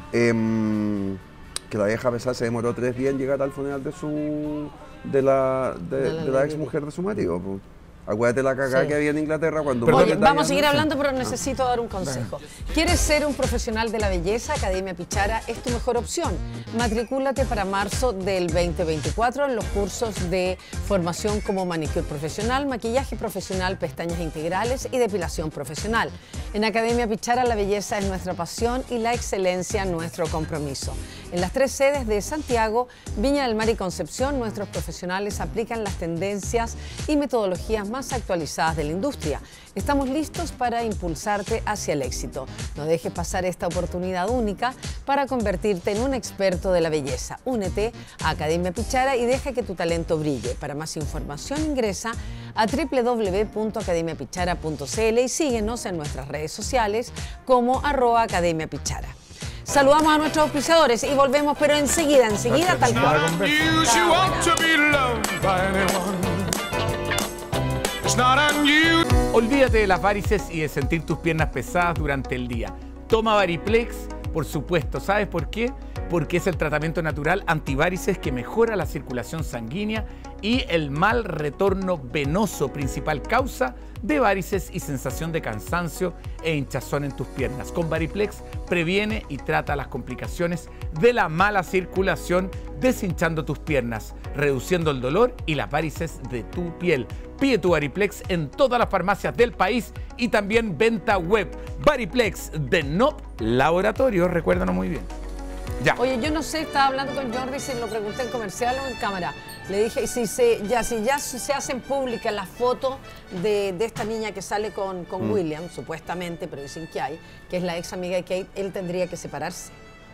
Em, que la vieja Pesasa se demoró tres días en llegar al funeral de su, de la, de, De la de la Lady ex mujer de su marido. Po. Acuérdate la cagada Sí. que había en Inglaterra cuando... Perdón, Oye, Margaret vamos a seguir Diana- hablando, pero necesito dar un consejo. ¿Quieres ser un profesional de la belleza? Academia Pichara es tu mejor opción. Matricúlate para marzo del veinte veinticuatro en los cursos de formación como manicure profesional, maquillaje profesional, pestañas integrales y depilación profesional. En Academia Pichara la belleza es nuestra pasión y la excelencia nuestro compromiso. En las tres sedes de Santiago, Viña del Mar y Concepción, nuestros profesionales aplican las tendencias y metodologías más actualizadas de la industria. Estamos listos para impulsarte hacia el éxito. No dejes pasar esta oportunidad única para convertirte en un experto de la belleza. Únete a Academia Pichara y deja que tu talento brille. Para más información ingresa a doble u doble u doble u punto academia pichara punto c l y síguenos en nuestras redes sociales como arroba Academia Pichara. Saludamos a nuestros auspiciadores y volvemos, pero enseguida, enseguida, tal cual. Use you want to be loved by anyone. It's not unusual. Olvídate de las varices y de sentir tus piernas pesadas durante el día. Toma Variplex, por supuesto. ¿Sabes por qué? Porque es el tratamiento natural antivarices que mejora la circulación sanguínea y el mal retorno venoso, principal causa de varices y sensación de cansancio e hinchazón en tus piernas. Con Variplex previene y trata las complicaciones de la mala circulación, deshinchando tus piernas, reduciendo el dolor y las varices de tu piel. Pide tu Variplex en todas las farmacias del país y también venta web. Variplex de N O P Laboratorio, recuérdanos muy bien. Ya. Oye, yo no sé, estaba hablando con Jordi, si lo pregunté en comercial o en cámara. Le dije, si se, ya, si ya se hacen públicas las fotos de, de esta niña que sale con, con Mm. William, supuestamente, pero dicen que hay, que es la ex amiga de Kate, él tendría que separarse.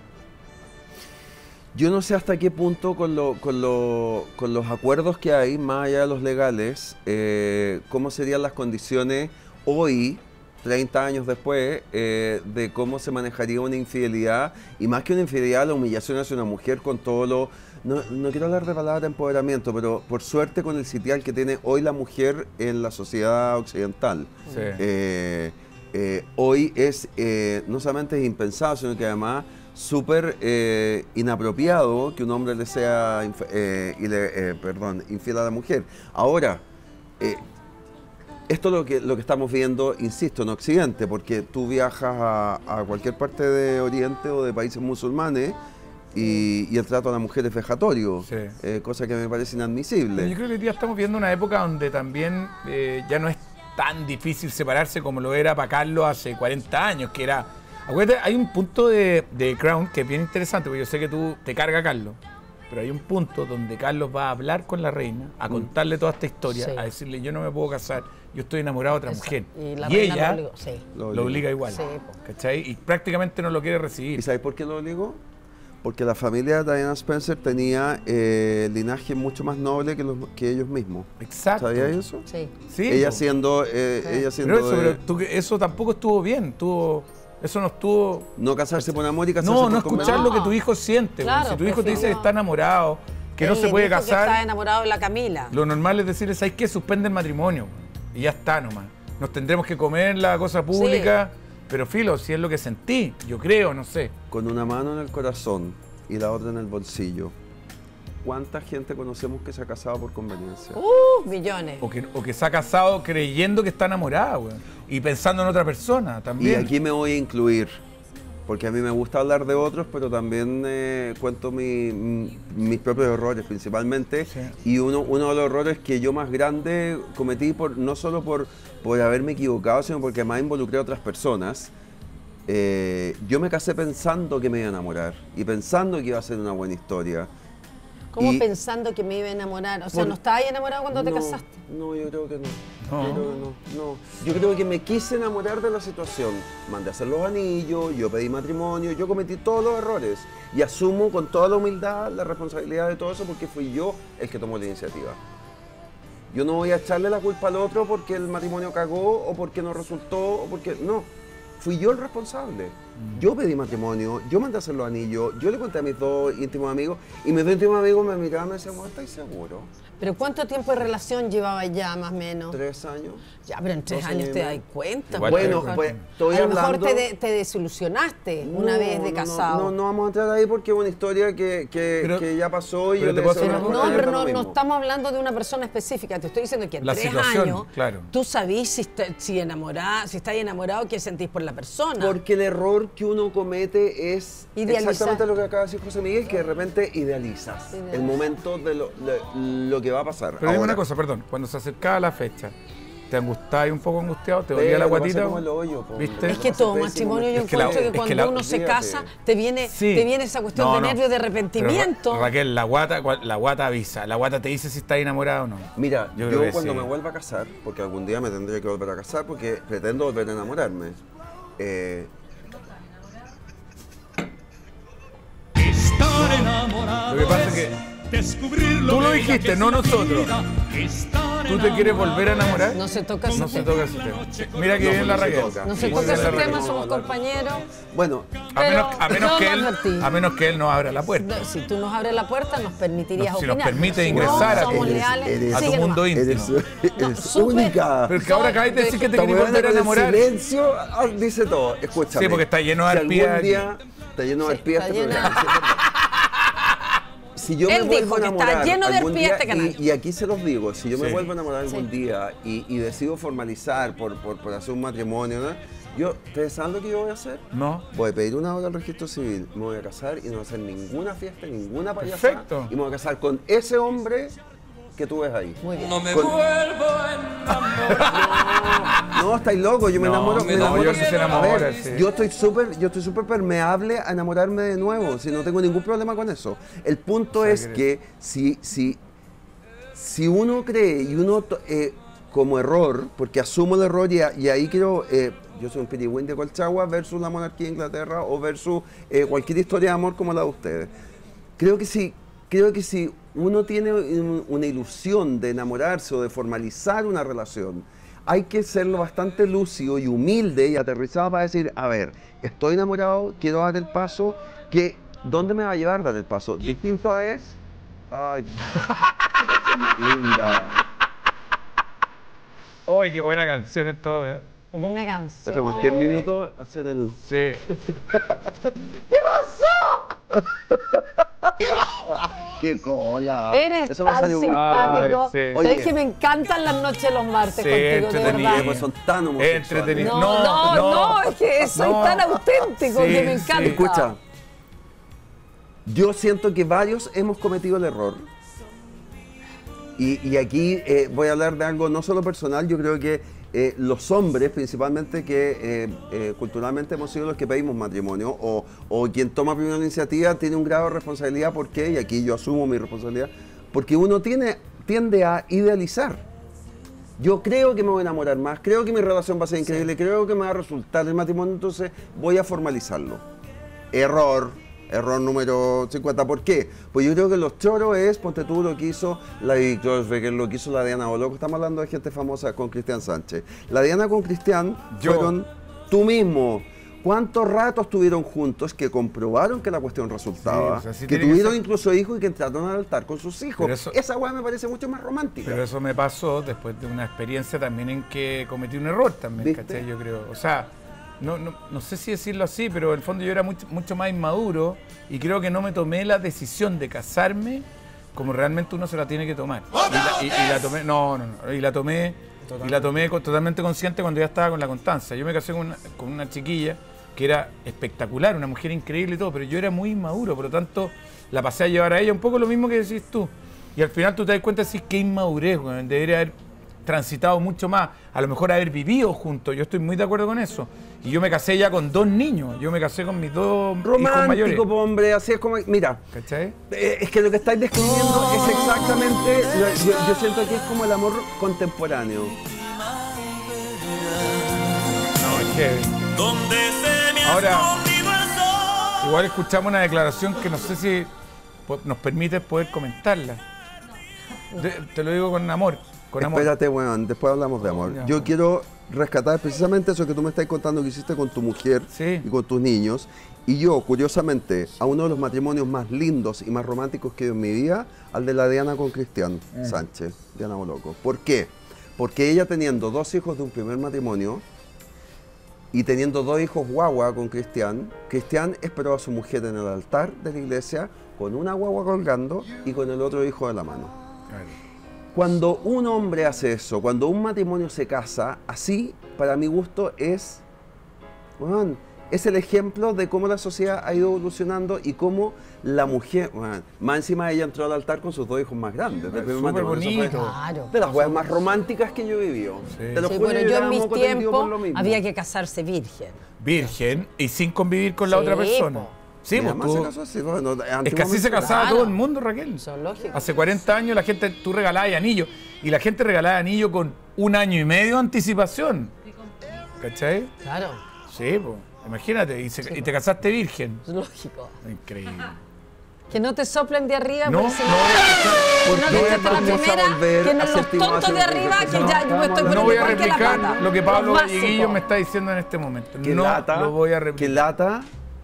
Yo no sé hasta qué punto con, lo- con, lo- con los acuerdos que hay, más allá de los legales, eh, cómo serían las condiciones hoy, treinta años después, eh, de cómo se manejaría una infidelidad, y más que una infidelidad, la humillación hacia una mujer con todo lo... No, no quiero hablar de palabra empoderamiento, pero por suerte con el sitial que tiene hoy la mujer en la sociedad occidental. Sí. Eh, eh, hoy es, eh, no solamente es impensado, sino que además súper eh, inapropiado que un hombre le sea inf- eh, y le, eh, perdón, infiel a la mujer. Ahora, eh, esto es lo que, lo que estamos viendo, insisto, en Occidente, porque tú viajas a, a cualquier parte de Oriente o de países musulmanes y, y el trato a la mujer es vejatorio, Sí. eh, cosa que me parece Pero inadmisible. yo creo que hoy día estamos viendo una época donde también eh, ya no es tan difícil separarse como lo era para Carlos hace cuarenta años, que era... Acuérdate, hay un punto de, de Crown que es bien interesante, porque yo sé que tú te carga Carlos, pero hay un punto donde Carlos va a hablar con la reina, a contarle toda esta historia, Sí. a decirle, yo no me puedo casar, yo estoy enamorado de otra Esa- mujer. Y la Y reina ella lo obligó, sí. Lo lo obliga igual, Sí, po. ¿cachai? Y prácticamente no lo quiere ¿Y recibir. sabes por qué lo obligó? Porque la familia de Diana Spencer tenía eh, linaje mucho más noble que, los, que ellos mismos. Exacto. ¿Sabías eso? Sí. Sí, ella po. siendo, eh, Sí. ella siendo Pero eso, de- pero tú- eso tampoco estuvo bien, estuvo... Eso no estuvo... No casarse por amor y casarse No, por no escuchar conveniencia. lo que tu hijo siente. Claro, weón. Si tu hijo te dice que prefirió- está enamorado, que Él no se le puede dijo que está casar, enamorado de la Camila. lo normal es decirle, ¿sabes qué? Suspende el matrimonio. Y ya está nomás. Nos tendremos que comer la cosa pública. Pero filo, si es lo que sentí, yo creo, no sé. Con una mano en el corazón y la otra en el bolsillo. ¿Cuánta gente conocemos que se ha casado por conveniencia? Uh, millones. O que, o que se ha casado creyendo que está enamorada, weón. Y pensando en otra persona Y también. aquí me voy a incluir, porque a mí me gusta hablar de otros, pero también eh, cuento mi- mi- mis propios errores principalmente. Sí. Y uno, uno de los errores que yo más grande cometí, por, no solo por, por haberme equivocado, sino porque además involucré a otras personas. Eh, yo me casé pensando que me iba a enamorar y pensando que iba a ser una buena historia. ¿Cómo Y- pensando que me iba a enamorar? O sea, Por- ¿no estabas enamorado cuando te No, casaste? No, yo creo que no. No. Yo creo que no, no. Yo creo que me quise enamorar de la situación. Mandé a hacer los anillos, yo pedí matrimonio, yo cometí todos los errores. Y asumo con toda la humildad la responsabilidad de todo eso porque fui yo el que tomó la iniciativa. Yo no voy a echarle la culpa al otro porque el matrimonio cagó o porque no resultó o porque... No, fui yo el responsable. Yo pedí matrimonio, yo mandé a hacer los anillos, yo le conté a mis dos íntimos amigos y mis dos íntimos amigos me miraban y me decían, ¿estás seguro? ¿Pero cuánto tiempo de relación llevaba ya, más o menos? ¿Tres años? Ya, pero en tres Dos años años y te medio. das cuenta. Igual pues. Bueno, te- pues estoy a lo mejor hablando... te, de- te desilusionaste una No, vez de no, no, casado. No, no, vamos a entrar ahí porque es una historia que, que, Pero- que ya pasó y pero yo te le puedo deseo hacer lo una No, mejor, pregunta. pero da no, lo no mismo. estamos hablando de una persona específica. Te estoy diciendo que en La tres situación, años claro. tú sabís si, está- si, enamorada, si estás enamorado, qué sentís por la persona. Porque el error que uno comete es Idealizar. exactamente lo que acaba de decir José Miguel, que de repente idealizas Idealizas. el momento de lo, de lo que va a pasar. Pero dime Ahora, una cosa, perdón. Cuando se acercaba la fecha, ¿te angustabas un poco angustiado? ¿Te pero dolía la lo pasé guatita? como el hoyo, po. ¿Viste? Es Lo que pasé todo pésimo, matrimonio yo es que la- encuentro que es que cuando la- uno se olvídate. casa te viene, Sí. te viene esa cuestión No, de no. nervios, de Pero, arrepentimiento. Ra- Raquel, la guata, la guata avisa. La guata te dice si estás enamorado o no. Mira, Yo yo, creo que cuando sí. me vuelva a casar, porque algún día me tendré que volver a casar, porque pretendo volver a enamorarme. eh, Estar enamorado Lo que pasa es que descubrir tú lo bella dijiste, que es no la nosotros. vida. Estar ¿Tú te quieres volver a enamorar? No se toca ese No se tema. toca ese tema. Mira que No, bien la no se Raquel. toca. No se Sí, toca muy ese bien, tema, Raquel. somos compañeros. bueno, A menos, Pero a, menos yo que lo él, advertí. a menos que él nos abra la puerta. No, si tú nos abres la puerta, nos permitirías No, si nos opinar. permite Si ingresar no, a- somos eres- leales, eres- a tu sigue mundo nomás. eres, íntimo. eres súper- única. Pero que ahora acabas de decir que te Esta querías weona volver a con el enamorar. silencio ah, dice todo. Escúchame. Sí, porque está lleno de si arpías algún aquí. día está lleno de Sí, arpías está este lleno- programa. Si yo Él me vuelvo dijo a que está enamorar lleno de algún arpías día, este canal. y, y aquí se los digo, si yo me Sí. vuelvo a enamorar algún Sí. día y, y decido formalizar por, por, por hacer un matrimonio, ¿no? yo, ¿ustedes saben lo que yo voy a hacer? No. Voy a pedir una hora al registro civil, me voy a casar y no voy a hacer ninguna fiesta, ninguna payasada. Perfecto. Y me voy a casar con ese hombre que tú ves ahí. Muy bien. No me Con- vuelvo a enamorar. No, estáis locos, yo me No, enamoro. me me no, enamoro. yo sí se enamora, A ver, sí. Yo estoy súper, yo estoy súper permeable a enamorarme de nuevo, si no tengo ningún problema con eso. El punto sea, es que- que si, si, si uno cree y uno to- eh, como error, porque asumo el error y, a- y ahí quiero, eh, yo soy un pirigüín de Colchagua versus la monarquía de Inglaterra o versus eh, cualquier historia de amor como la de ustedes. Creo que si, creo que si uno tiene un- una ilusión de enamorarse o de formalizar una relación, hay que serlo bastante lúcido y humilde y aterrizado para decir, a ver, estoy enamorado, quiero dar el paso, que, ¿dónde me va a llevar dar el paso? Distinto es... Ay, linda. ¡Ay, qué buena canción es todo! ¿eh? Una canción. Pero cualquier minuto hacer el... Sí. ¡Qué cola! Eres Eso me tan salió- simpático. Ay, sí. Sabes Oye. que me encantan las noches los martes Sí, contigo, de entretenido. verdad. Pues son tan homosexuales. Entretenido. No, no, No, no, no. es que soy No. tan auténtico Sí, que me sí. encanta. Escucha, yo siento que varios hemos cometido el error. Y, y aquí eh, voy a hablar de algo no solo personal, yo creo que eh, los hombres principalmente que eh, eh, culturalmente hemos sido los que pedimos matrimonio o, o quien toma primera iniciativa tiene un grado de responsabilidad porque, y aquí yo asumo mi responsabilidad, porque uno tiene, tiende a idealizar. Yo creo que me voy a enamorar más, creo que mi relación va a ser increíble, creo que me va a resultar el matrimonio, entonces voy a formalizarlo. Error, error número cincuenta. ¿Por qué? Pues yo creo que los choros es, ponte tú lo que hizo la Victoria Becker, lo que hizo la Diana Boloco, estamos hablando de gente famosa con Cristian Sánchez. La Diana con Cristian Yo. fueron tú mismo, ¿Cuántos ratos estuvieron juntos que comprobaron que la cuestión resultaba? Sí, o sea, sí que tiene que tuvieron ser- incluso hijos y que entraron al altar con sus hijos. Pero eso- Esa weá me parece mucho más romántica. Pero eso me pasó después de una experiencia también en que cometí un error también, ¿Viste? ¿cachai? Yo creo. O sea, no, no, no sé si decirlo así, pero en el fondo yo era mucho, mucho más inmaduro y creo que no me tomé la decisión de casarme como realmente uno se la tiene que tomar. Y la, y- y la tomé, no, no, no, y la tomé, y la tomé con- totalmente consciente cuando ya estaba con la Constanza. Yo me casé con una, con una chiquilla que era espectacular, una mujer increíble y todo, pero yo era muy inmaduro, por lo tanto la pasé a llevar a ella, un poco lo mismo que decís tú. Y al final tú te das cuenta de decir qué inmadurez, weón, debería haber transitado mucho más, a lo mejor haber vivido juntos, yo estoy muy de acuerdo con eso. Y yo me casé ya con dos niños, yo me casé con mis dos hijos mayores. Romántico, po, hombre, así es como... Mira, ¿Cachai? eh, es que lo que estáis describiendo es exactamente... lo- yo, yo siento que es como el amor contemporáneo. No, es que... Donde se me ha Ahora- escondido el sol. Igual escuchamos una declaración que no sé si po- nos permite poder comentarla. De- te lo digo con amor, con amor. Espérate, weón, después hablamos de amor. Ya. Yo quiero rescatar precisamente eso que tú me estás contando que hiciste con tu mujer Sí. y con tus niños. Y yo, curiosamente, a uno de los matrimonios más lindos y más románticos que he ido en mi vida, al de la Diana con Cristian Mm. Sánchez, Diana Boloco. ¿Por qué? Porque ella teniendo dos hijos de un primer matrimonio y teniendo dos hijos guagua con Cristian, Cristian esperó a su mujer en el altar de la iglesia con una guagua colgando y con el otro hijo de la mano. Claro. Cuando un hombre hace eso, cuando un matrimonio se casa, así, para mi gusto, es, weón, es el ejemplo de cómo la sociedad ha ido evolucionando y cómo la mujer, weón, más encima ella entró al altar con sus dos hijos más grandes. del primer Súper matrimonio. Eso fue bonito. Claro. de las weas más románticas que yo he vivido. Sí. Te lo Sí, juro, bueno, yo yo en era mis moco tendido por tiempos lo mismo. había que casarse virgen. Virgen y sin convivir con la Sí, otra persona. po. Sí, Mi pues mamá se tú- casó así, bueno, es que así antiguamente se casaba Claro. todo el mundo, Raquel. Zoológico. Hace cuarenta años la gente, tú regalabas anillo y la gente regalaba anillo con un año y medio de anticipación. ¿Cachai? Claro, Sí, pues. Imagínate, y, se- y te casaste virgen. lógico. Increíble. Que no te soplen de arriba. No, por no ese- voy a que no qué viste hasta la vamos a primera, volver que a no ser los tontos de timados? arriba, que No, ya yo me estoy no poniendo No voy a igual que la replicar pata. lo que Pablo Los Valleguillo básicos. me está diciendo en este momento. que No lata, lo voy a que replicar. lata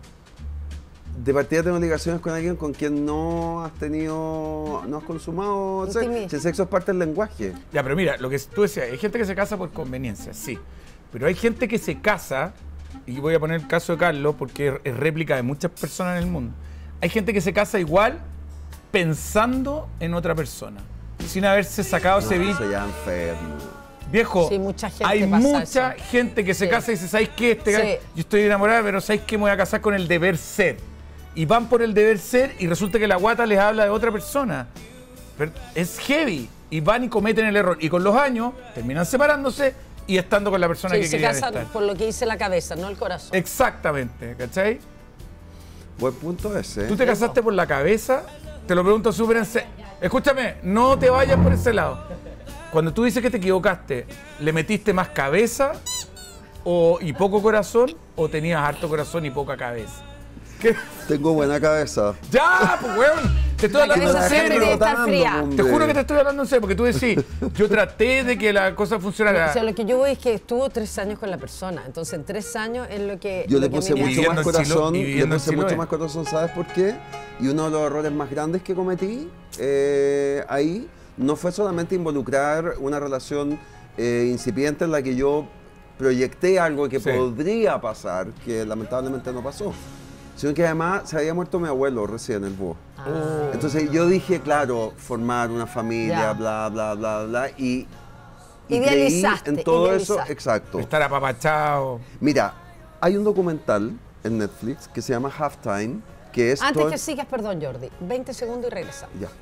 de partida tengo ligaciones con alguien con quien no has tenido, no has consumado sexo. Intimidad. Si el sexo es parte del lenguaje. Ya, pero mira, lo que tú decías, hay gente que se casa por conveniencia, sí. Pero hay gente que se casa, y voy a poner el caso de Carlos porque es réplica de muchas personas en el mundo. Hay gente que se casa igual pensando en otra persona, sin haberse sacado ese No, bicho. eso ya enfermo. Viejo, Sí, mucha gente hay pasa mucha eso. gente que se Sí. casa y dice, ¿sabes qué? Este Sí. gallo- yo estoy enamorada, pero ¿sabes qué? Me voy a casar con el deber ser. Y van por el deber ser y resulta que la guata les habla de otra persona. Pero es heavy. Y van y cometen el error. Y con los años terminan separándose y estando con la persona Sí, que se querían casan estar. por lo que dice la cabeza, no el corazón. Exactamente, ¿cachai? Buen punto ese. Tú te casaste por la cabeza, te lo pregunto súper en serio. Escúchame, no te vayas por ese lado. Cuando tú dices que te equivocaste, ¿le metiste más cabeza o, y poco corazón o tenías harto corazón y poca cabeza? ¿Qué? Tengo buena cabeza. ¡Ya, pues, weón! Te estoy La hablando en cabeza siempre serio. debe estar fría. Te juro que te estoy hablando en serio, porque tú decís, yo traté de que la cosa funcionara. O sea, lo que yo voy es que estuvo tres años con la persona. Entonces, en tres años es lo que. Yo lo le que a puse mí me mucho hace- más Viviendo en Chilo- corazón, y le viviendo en puse mucho Chiloé. más corazón, ¿sabes por qué? Y uno de los errores más grandes que cometí eh, ahí no fue solamente involucrar una relación eh, incipiente en la que yo proyecté algo que Sí. podría pasar, que lamentablemente no pasó, sino que además se había muerto mi abuelo recién, el búho. Ah. Entonces yo dije, claro, formar una familia, Ya. bla, bla, bla, bla, y, y creí Idealizaste, en todo eso, idealizaste. exacto. Estar apapachado. Mira, hay un documental en Netflix que se llama Halftime, que es... Antes todo- que sigas, perdón, Jordi. veinte segundos y regresamos. Ya.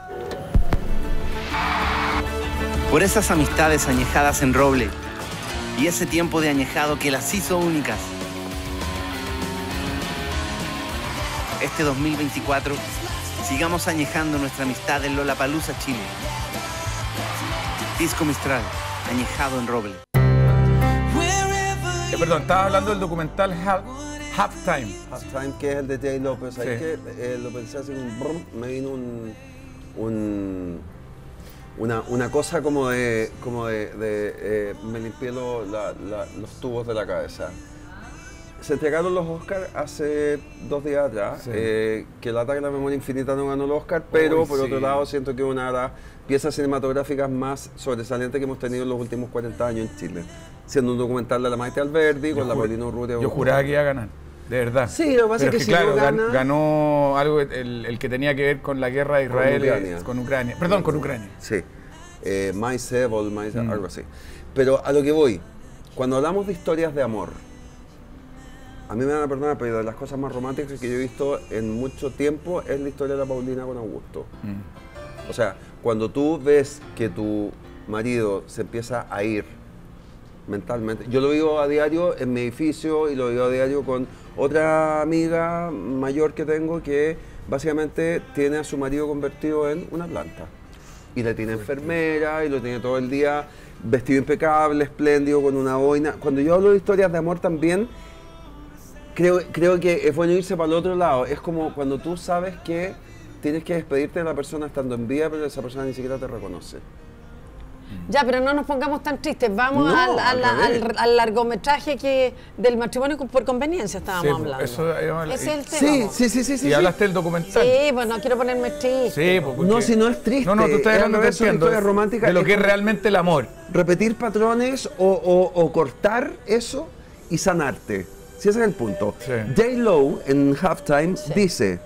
Por esas amistades añejadas en roble y ese tiempo de añejado que las hizo únicas. Este dos mil veinticuatro, sigamos añejando nuestra amistad en Lollapalooza, Chile. Disco Mistral, añejado en roble. Eh, perdón, estaba hablando del documental Half, Halftime. Halftime, que es el de Jay López. Ahí Sí. que eh, lo pensé así, un brum, me vino un... un- una, una cosa como de... Como de, de, eh, me limpié lo- la- la- los tubos de la cabeza. se entregaron los Oscars hace dos días atrás, Sí. eh, que el ataque a la memoria infinita no ganó el Oscar, pero Uy, por sí. otro lado siento que es una de las piezas cinematográficas más sobresalientes que hemos tenido en los últimos cuarenta años en Chile. Siendo un documental de la Maite Alberdi, con la jur- Paulina Urrutia. Yo juraba que iba a ganar, de verdad. Sí, lo que pasa Pero es que si no claro, gan- gana- ganó algo, el, el que tenía que ver con la guerra de Israel eh, Ucrania. con Ucrania. Perdón, con Ucrania. Sí, eh, Maisevol, Mais, Mm. algo así. Pero a lo que voy, cuando hablamos de historias de amor, a mí me van a perdonar, pero de las cosas más románticas que yo he visto en mucho tiempo es la historia de la Paulina con Augusto. Mm. O sea, cuando tú ves que tu marido se empieza a ir mentalmente, yo lo vivo a diario en mi edificio y lo vivo a diario con otra amiga mayor que tengo que básicamente tiene a su marido convertido en una planta. Y le tiene enfermera y lo tiene todo el día vestido impecable, espléndido, con una boina. Cuando yo hablo de historias de amor también, creo, creo que es bueno irse para el otro lado. Es como cuando tú sabes que tienes que despedirte de la persona estando en vida, pero esa persona ni siquiera te reconoce. Ya, pero no nos pongamos tan tristes. Vamos No, al, al al- revés. al- al largometraje que del matrimonio por conveniencia estábamos Sí, hablando. eso, eh, Ese es el tema. Sí, po. sí, sí, sí. sí, y sí. hablaste del documental. Sí, pues no quiero ponerme triste. Sí, pues, porque- No, si no es triste. No, no, tú estás Es hablando al te revés, son entiendo, historias románticas, de lo es que es como- realmente el amor. Repetir patrones o, o- o cortar eso y sanarte. Si ese es el punto. Sí. J-Lo en Halftime dice,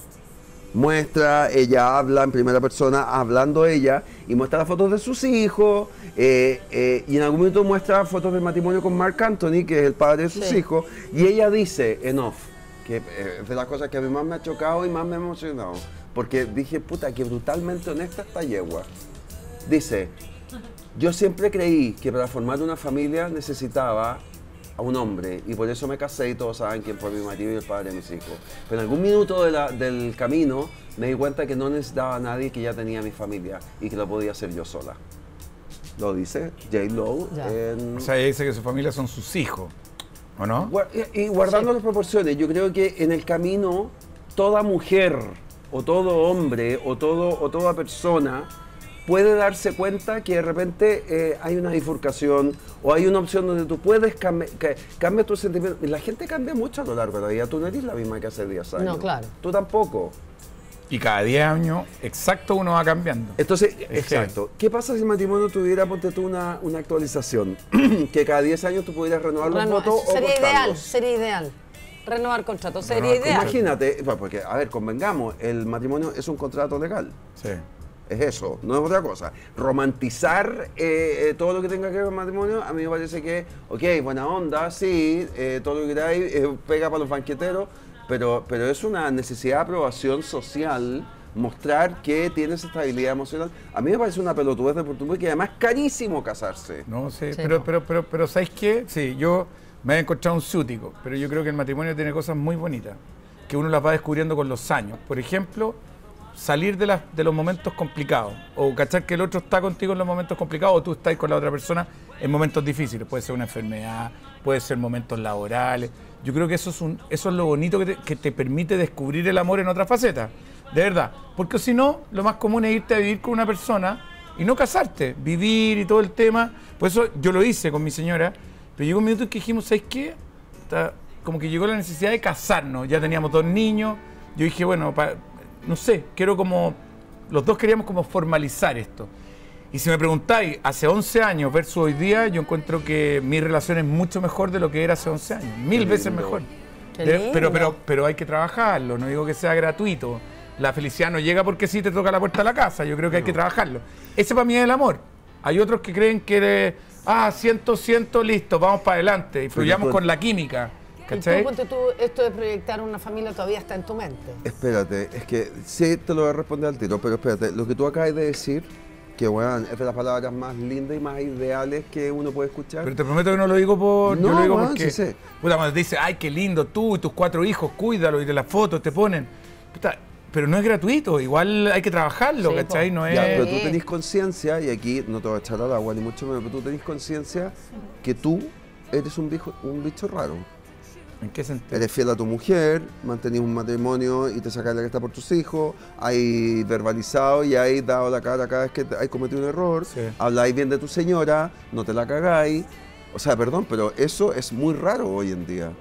muestra, ella habla en primera persona, hablando ella, y muestra las fotos de sus hijos, eh, eh, y en algún momento muestra fotos del matrimonio con Marc Anthony, que es el padre de sus Sí. hijos, y ella dice en off, que eh, es de las cosas que a mí más me ha chocado y más me ha emocionado, porque dije, puta, que brutalmente honesta esta yegua. Dice, yo siempre creí que para formar una familia necesitaba a un hombre y por eso me casé y todos saben quién fue mi marido y el padre de mis hijos. Pero en algún minuto de la- del camino me di cuenta que no necesitaba a nadie, que ya tenía mi familia y que lo podía hacer yo sola. Lo dice J-Lo Ya. en... O sea, ella dice que su familia son sus hijos, ¿o no? Gua- Y, y guardando las proporciones, yo creo que en el camino toda mujer o todo hombre o, todo, o toda persona puede darse cuenta que de repente eh, hay una bifurcación o hay una opción donde tú puedes cambi- que cambias tus sentimientos. Y la gente cambia mucho a lo largo de la vida. Tú no eres la misma que hace diez años. No, claro. Tú tampoco. Y cada diez años, exacto, uno va cambiando. Entonces, Es exacto. ¿Qué pasa si el matrimonio tuviera, ponte tú, una, una actualización? Que cada diez años tú pudieras renovar los Reno- votos o sería ideal, cortarlos. sería ideal. Renovar contrato, sería Renovar ideal. Imagínate, bueno, porque, a ver, convengamos, el matrimonio es un contrato legal. Sí. Es eso, no es otra cosa. Romantizar eh, eh, todo lo que tenga que ver con el matrimonio, a mí me parece que, ok, buena onda, sí, eh, todo lo que queráis, eh, pega para los banqueteros, pero, pero es una necesidad de aprobación social, mostrar que tienes estabilidad emocional. A mí me parece una pelotudez de oportunidad, que además es carísimo casarse. No sé, Sí, pero, no. pero, pero, pero, ¿sabes qué? Sí, yo me he encontrado un ciútico, pero yo creo que el matrimonio tiene cosas muy bonitas, que uno las va descubriendo con los años. Por ejemplo, salir de, las, de los momentos complicados, o cachar que el otro está contigo en los momentos complicados, o tú estás con la otra persona en momentos difíciles. Puede ser una enfermedad, puede ser momentos laborales. Yo creo que eso es, un, eso es lo bonito que te, que te permite descubrir el amor en otra faceta, de verdad. Porque si no, lo más común es irte a vivir con una persona y no casarte, vivir y todo el tema. Por eso yo lo hice con mi señora, pero llegó un minuto en que dijimos, ¿sabes qué? Está- como que llegó la necesidad de casarnos, ya teníamos dos niños, yo dije, bueno, pa- no sé, quiero como, los dos queríamos como formalizar esto. Y si me preguntáis, hace once años versus hoy día, yo encuentro que mi relación es mucho mejor de lo que era hace once años, mil veces mejor. Qué De- lindo. pero, pero, pero hay que trabajarlo, no digo que sea gratuito. La felicidad no llega porque sí te toca la puerta de la casa, yo creo que hay que trabajarlo. Ese para mí es el amor. Hay otros que creen que, ah, siento, siento, listo, vamos para adelante y fluyamos tú- con la química. Y tú, ¿Cachai? ponte tú, esto de proyectar una familia todavía está en tu mente. Espérate, es que sí te lo voy a responder al tiro, pero espérate, lo que tú acabas de decir, que bueno, es de las palabras más lindas y más ideales que uno puede escuchar. Pero te prometo que no lo digo por. yo No, lo digo weón, porque. sí sé. Puta, cuando te dice, ay, qué lindo, tú y tus cuatro hijos, cuídalo, y de las fotos te ponen. Puta, pero no es gratuito, igual hay que trabajarlo, Sí, ¿cachai? po. No es. Ya, pero tú Sí. tenés conciencia, y aquí no te voy a echar al agua ni mucho menos, pero tú tenés conciencia que tú eres un bicho, un bicho raro. ¿En qué sentido? Eres fiel a tu mujer, mantenís un matrimonio y te sacas la cresta por tus hijos, hay verbalizado y hay dado la cara cada vez que hay cometido un error, Sí. habláis bien de tu señora, no te la cagáis. O sea, perdón, pero eso es muy raro hoy en día.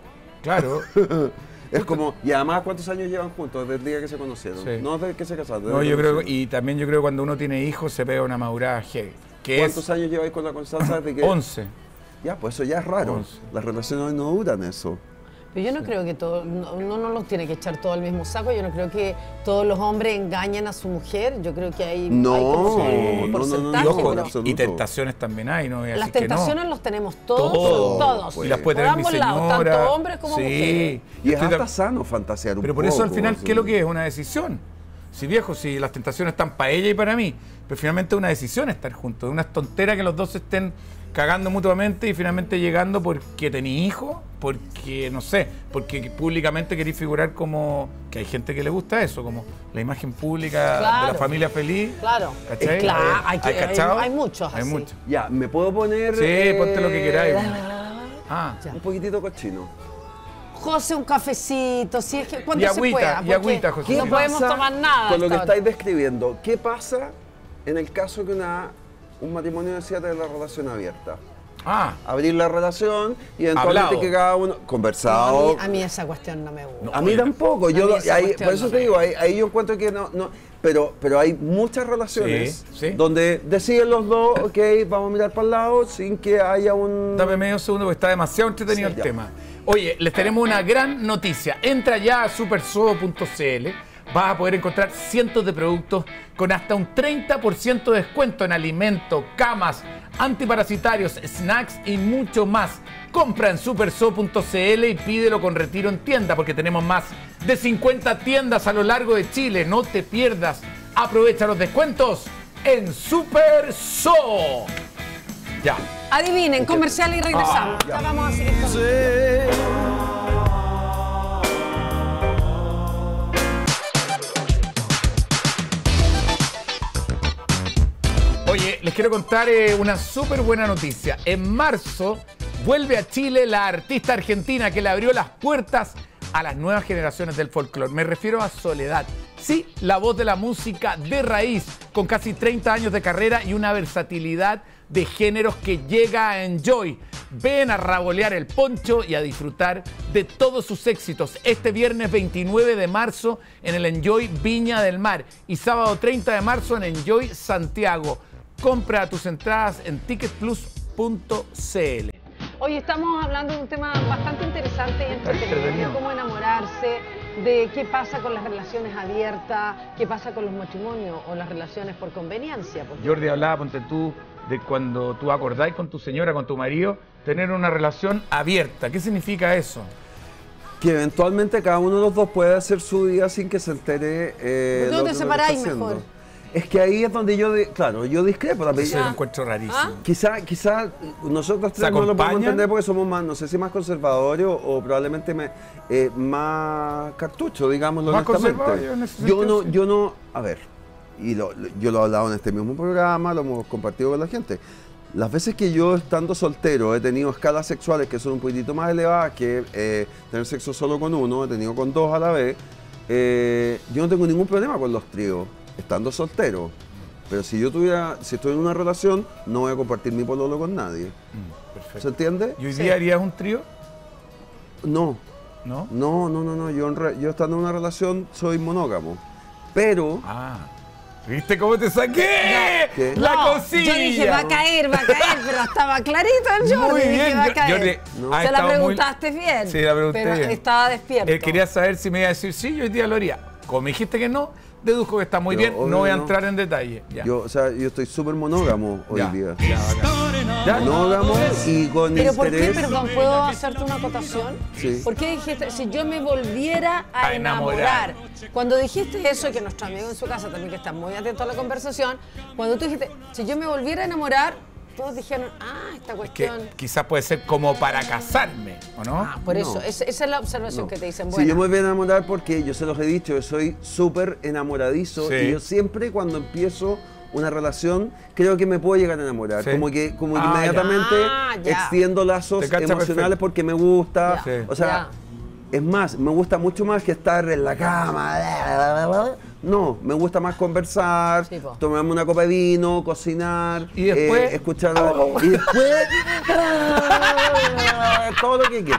Claro. Es como, y además, ¿cuántos años llevan juntos desde el día que se conocieron? Sí. No desde que se casaron. No, desde yo que creo, se y también yo creo que cuando uno tiene hijos se pega una madurada heavy. Que ¿Cuántos es años lleváis con la Constanza desde que...? once. Ya, pues eso ya es raro. once. Las relaciones no duran eso. Pero yo no creo que todo, no, uno no los tiene que echar todo al mismo saco. Yo no creo que todos los hombres engañen a su mujer. Yo creo que hay, No, hay como un no, no, no, porcentaje. no, Y, ojo, en pero absoluto. y tentaciones también hay, ¿no? Voy a las decir que no. tentaciones los tenemos todos, Todos, todos. pues. Y las puede por tener mi ambos lados, señora. tanto hombres como Sí. mujeres. Y es Estoy de- hasta sano fantasear un Pero por poco. eso al final, sí. ¿qué es lo que es? Una decisión. Si viejo, si las tentaciones están para ella y para mí, pero finalmente es una decisión estar juntos. Es una tontera que los dos se estén cagando mutuamente y finalmente llegando porque tení hijos, porque, no sé, porque públicamente queréis figurar como... Que hay gente que le gusta eso, como la imagen pública de Claro. la familia feliz. Claro. ¿Cachai? Claro, Eh, hay que- hay- cachado? hay muchos Hay así. muchos. Ya, ¿me puedo poner...? Sí, eh, ponte lo que queráis. Ah, Ya. Un poquitito cochino. José, un cafecito, si es que cuando Y se agüita, pueda. y porque agüita, José. No ¿Qué podemos pasa tomar nada. Con lo que hasta ahora. estáis describiendo, ¿qué pasa en el caso que una, un matrimonio decida tener la relación abierta? ah. Abrir la relación y eventualmente Hablado. que cada uno... No, Conversado. a, mí, a mí esa cuestión no me gusta. A mí tampoco, yo A mí lo- esa ahí- cuestión por eso no te me digo, ahí, ahí yo encuentro que no, no pero, pero hay muchas relaciones Sí, sí. donde deciden los dos, ok, vamos a mirar para el lado sin que haya un... Dame medio segundo porque está demasiado entretenido Sí, el ya. tema. Oye, les tenemos una gran noticia. Entra ya a supersodo punto cl. Vas a poder encontrar cientos de productos con hasta un treinta por ciento de descuento en alimentos, camas, antiparasitarios, snacks y mucho más. Compra en supersodo punto cl y pídelo con retiro en tienda porque tenemos más de cincuenta tiendas a lo largo de Chile. No te pierdas. Aprovecha los descuentos en Superso. Ya. Adivinen, comercial y regresamos. ya vamos a seguir con Oye, les quiero contar eh, una súper buena noticia. En marzo vuelve a Chile la artista argentina que le abrió las puertas a las nuevas generaciones del folclore. Me refiero a Soledad. Sí, la voz de la música de raíz, con casi treinta años de carrera y una versatilidad de géneros que llega a Enjoy. Ven a rabolear el poncho y a disfrutar de todos sus éxitos este viernes veintinueve de marzo en el Enjoy Viña del Mar y sábado treinta de marzo en Enjoy Santiago. Compra tus entradas en ticket plus punto cl. Hoy estamos hablando de un tema bastante interesante y entretenido, entretenido. de cómo enamorarse, de qué pasa con las relaciones abiertas, qué pasa con los matrimonios o las relaciones por conveniencia. porque- Jordi hablaba, ponte tú, de cuando tú acordáis con tu señora, con tu marido, tener una relación abierta. ¿Qué significa eso? Que eventualmente cada uno de los dos puede hacer su vida sin que se entere... Eh, ¿Por qué no lo te que- lo que separáis está haciendo. mejor? Es que ahí es donde yo, de- claro, yo discrepo también. Eso lo encuentro rarísimo. ¿Ah? Quizá, quizá nosotros ¿Se tres no lo podemos acompañan? entender porque somos más, no sé si más conservadores o, o probablemente me- eh, más cartucho, digámoslo Más honestamente. conservadores en ese Yo sentido, no, sí. yo no, a ver, y lo- lo- yo lo he hablado en este mismo programa, lo hemos compartido con la gente. Las veces que yo, estando soltero, he tenido escalas sexuales que son un poquitito más elevadas que eh, tener sexo solo con uno, he tenido con dos a la vez, eh, yo no tengo ningún problema con los tríos, estando soltero. Pero si yo tuviera, si estoy en una relación, no voy a compartir mi pololo con nadie. ¿Se Perfecto. entiende? ¿Y hoy día harías un trío? No, ¿No? no, no, no, no. Yo, en re- yo estando en una relación soy monógamo. Pero, Ah. ¿Viste cómo te saqué? ¿Qué? La No, cosilla. Yo dije, va a caer, va a caer, pero estaba clarito el Jordi. Muy dije, bien, va a yo- caer. Jordi, No. ha Se la estado muy- preguntaste bien. Sí, la pregunté pero bien. estaba despierto. Él quería saber si me iba a decir sí, yo hoy día lo haría. Como me dijiste que no, deduzco que está muy Yo, bien. obvio No voy a no. entrar en detalle. Ya. yo, o sea, yo estoy súper monógamo hoy Ya, día. ya, bacán. Ya. Monógamo y con ¿Pero por qué, interés. perdón, puedo hacerte una acotación? Sí. ¿Por qué dijiste, si yo me volviera a, A enamorar. enamorar? Cuando dijiste eso, que nuestro amigo en su casa también que está muy atento a la conversación, cuando tú dijiste, si yo me volviera a enamorar, todos dijeron, ah, esta Que cuestión... quizás puede ser como para casarme, ¿o no? Ah, por eso, No. es- esa es la observación No. que te dicen. Si Bueno, yo me voy a enamorar porque yo se los he dicho, yo soy súper enamoradizo Sí. y yo siempre cuando empiezo una relación creo que me puedo llegar a enamorar. Sí. como que, como que Ah, ya. inmediatamente Ah, ya. extiendo lazos Te cacha emocionales perfecto. porque me gusta. Ya. Sí. O sea, Ya. es más, me gusta mucho más que estar en la cama. No, me gusta más conversar, Sí, po. tomarme una copa de vino, cocinar, Y después- eh, escuchar. Y después. todo lo que quiera.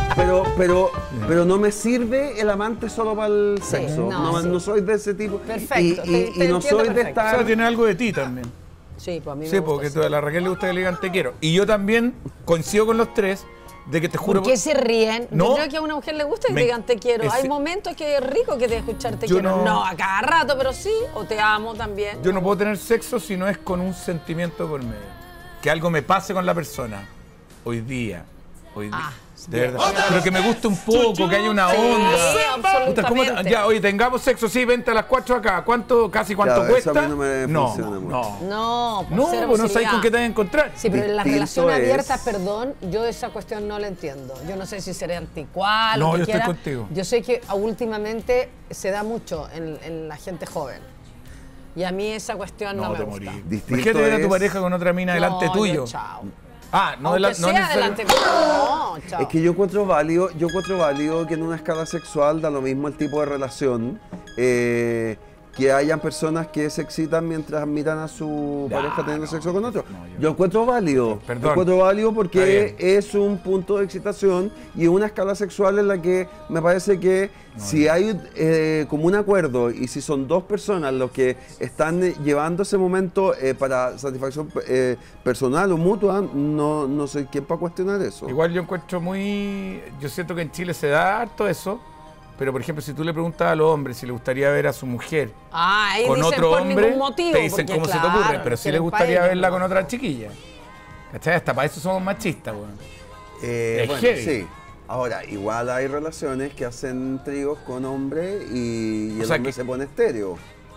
Pero, pero, pero no me sirve el amante solo para el Sí, sexo. no, No, sí. no soy de ese tipo. Perfecto, Y, te- y- te y no entiendo soy de perfecto. O sea, estar. tiene algo de ti también. Sí, pues a mí me Sí, gusta porque eso. a la Raquel le gusta que le digan te quiero. Y yo también coincido con los tres de que te juro. ¿Por qué se ríen? No. Yo creo que a una mujer le gusta que Me- te digan te quiero. ese- Hay momentos que es rico que te escuchar te Yo quiero. no- No. a cada rato, pero sí, o te amo también. Yo no puedo tener sexo si no es con un sentimiento por medio. Que algo me pase con la persona. Hoy día. Hoy día. Ah, de verdad. Pero que me guste un poco, que haya una Sí, onda. sí, Puta, ¿cómo te- absolutamente. ya, oye, tengamos sexo, sí, vente a las cuatro acá. ¿Cuánto, casi cuánto Claro, eso a cuesta? mí no me no, funciona mucho. no. No, por No, cero pues no sabes posibilidad. con qué te vas a encontrar. Sí, pero en las Distinto relaciones es- abiertas, perdón, yo esa cuestión no la entiendo. Yo no sé si seré anticual No, o que yo estoy quiera. contigo. Yo sé que ah, últimamente se da mucho en, en la gente joven. Y a mí esa cuestión no, No, me te gusta. morí. Distinto Imagínate ver a tu es- pareja con otra mina delante No, tuyo. yo, chao. Ah, no, Aunque de la, no sea necesariamente- delante tuyo, no, chao. Es que yo encuentro válido, yo encuentro válido que en una escala sexual da lo mismo el tipo de relación, eh, que hayan personas que se excitan mientras miran a su Ya, pareja teniendo no, sexo con otro. no, yo- yo encuentro válido, Perdón. yo encuentro válido Está porque bien. es un punto de excitación y una escala sexual en la que me parece que si hay eh, como un acuerdo y si son dos personas los que están eh, llevando ese momento eh, para satisfacción eh, personal o mutua, no, no sé quién para cuestionar eso. Igual yo encuentro muy. Yo siento que en Chile se da harto eso, pero por ejemplo, si tú le preguntas a los hombres si le gustaría ver a su mujer Ah, ahí con dicen otro por hombre, ningún motivo. te dicen porque, cómo se te claro, ocurre, pero si le quieren gustaría pa' ellos, verla ¿no? con otra chiquilla. ¿Cachai? Hasta para eso somos machistas, weón. Eh, Es bueno, heavy. sí. Ahora, igual hay relaciones que hacen tríos con hombre y, y O el sea hombre que- se pone estéreo.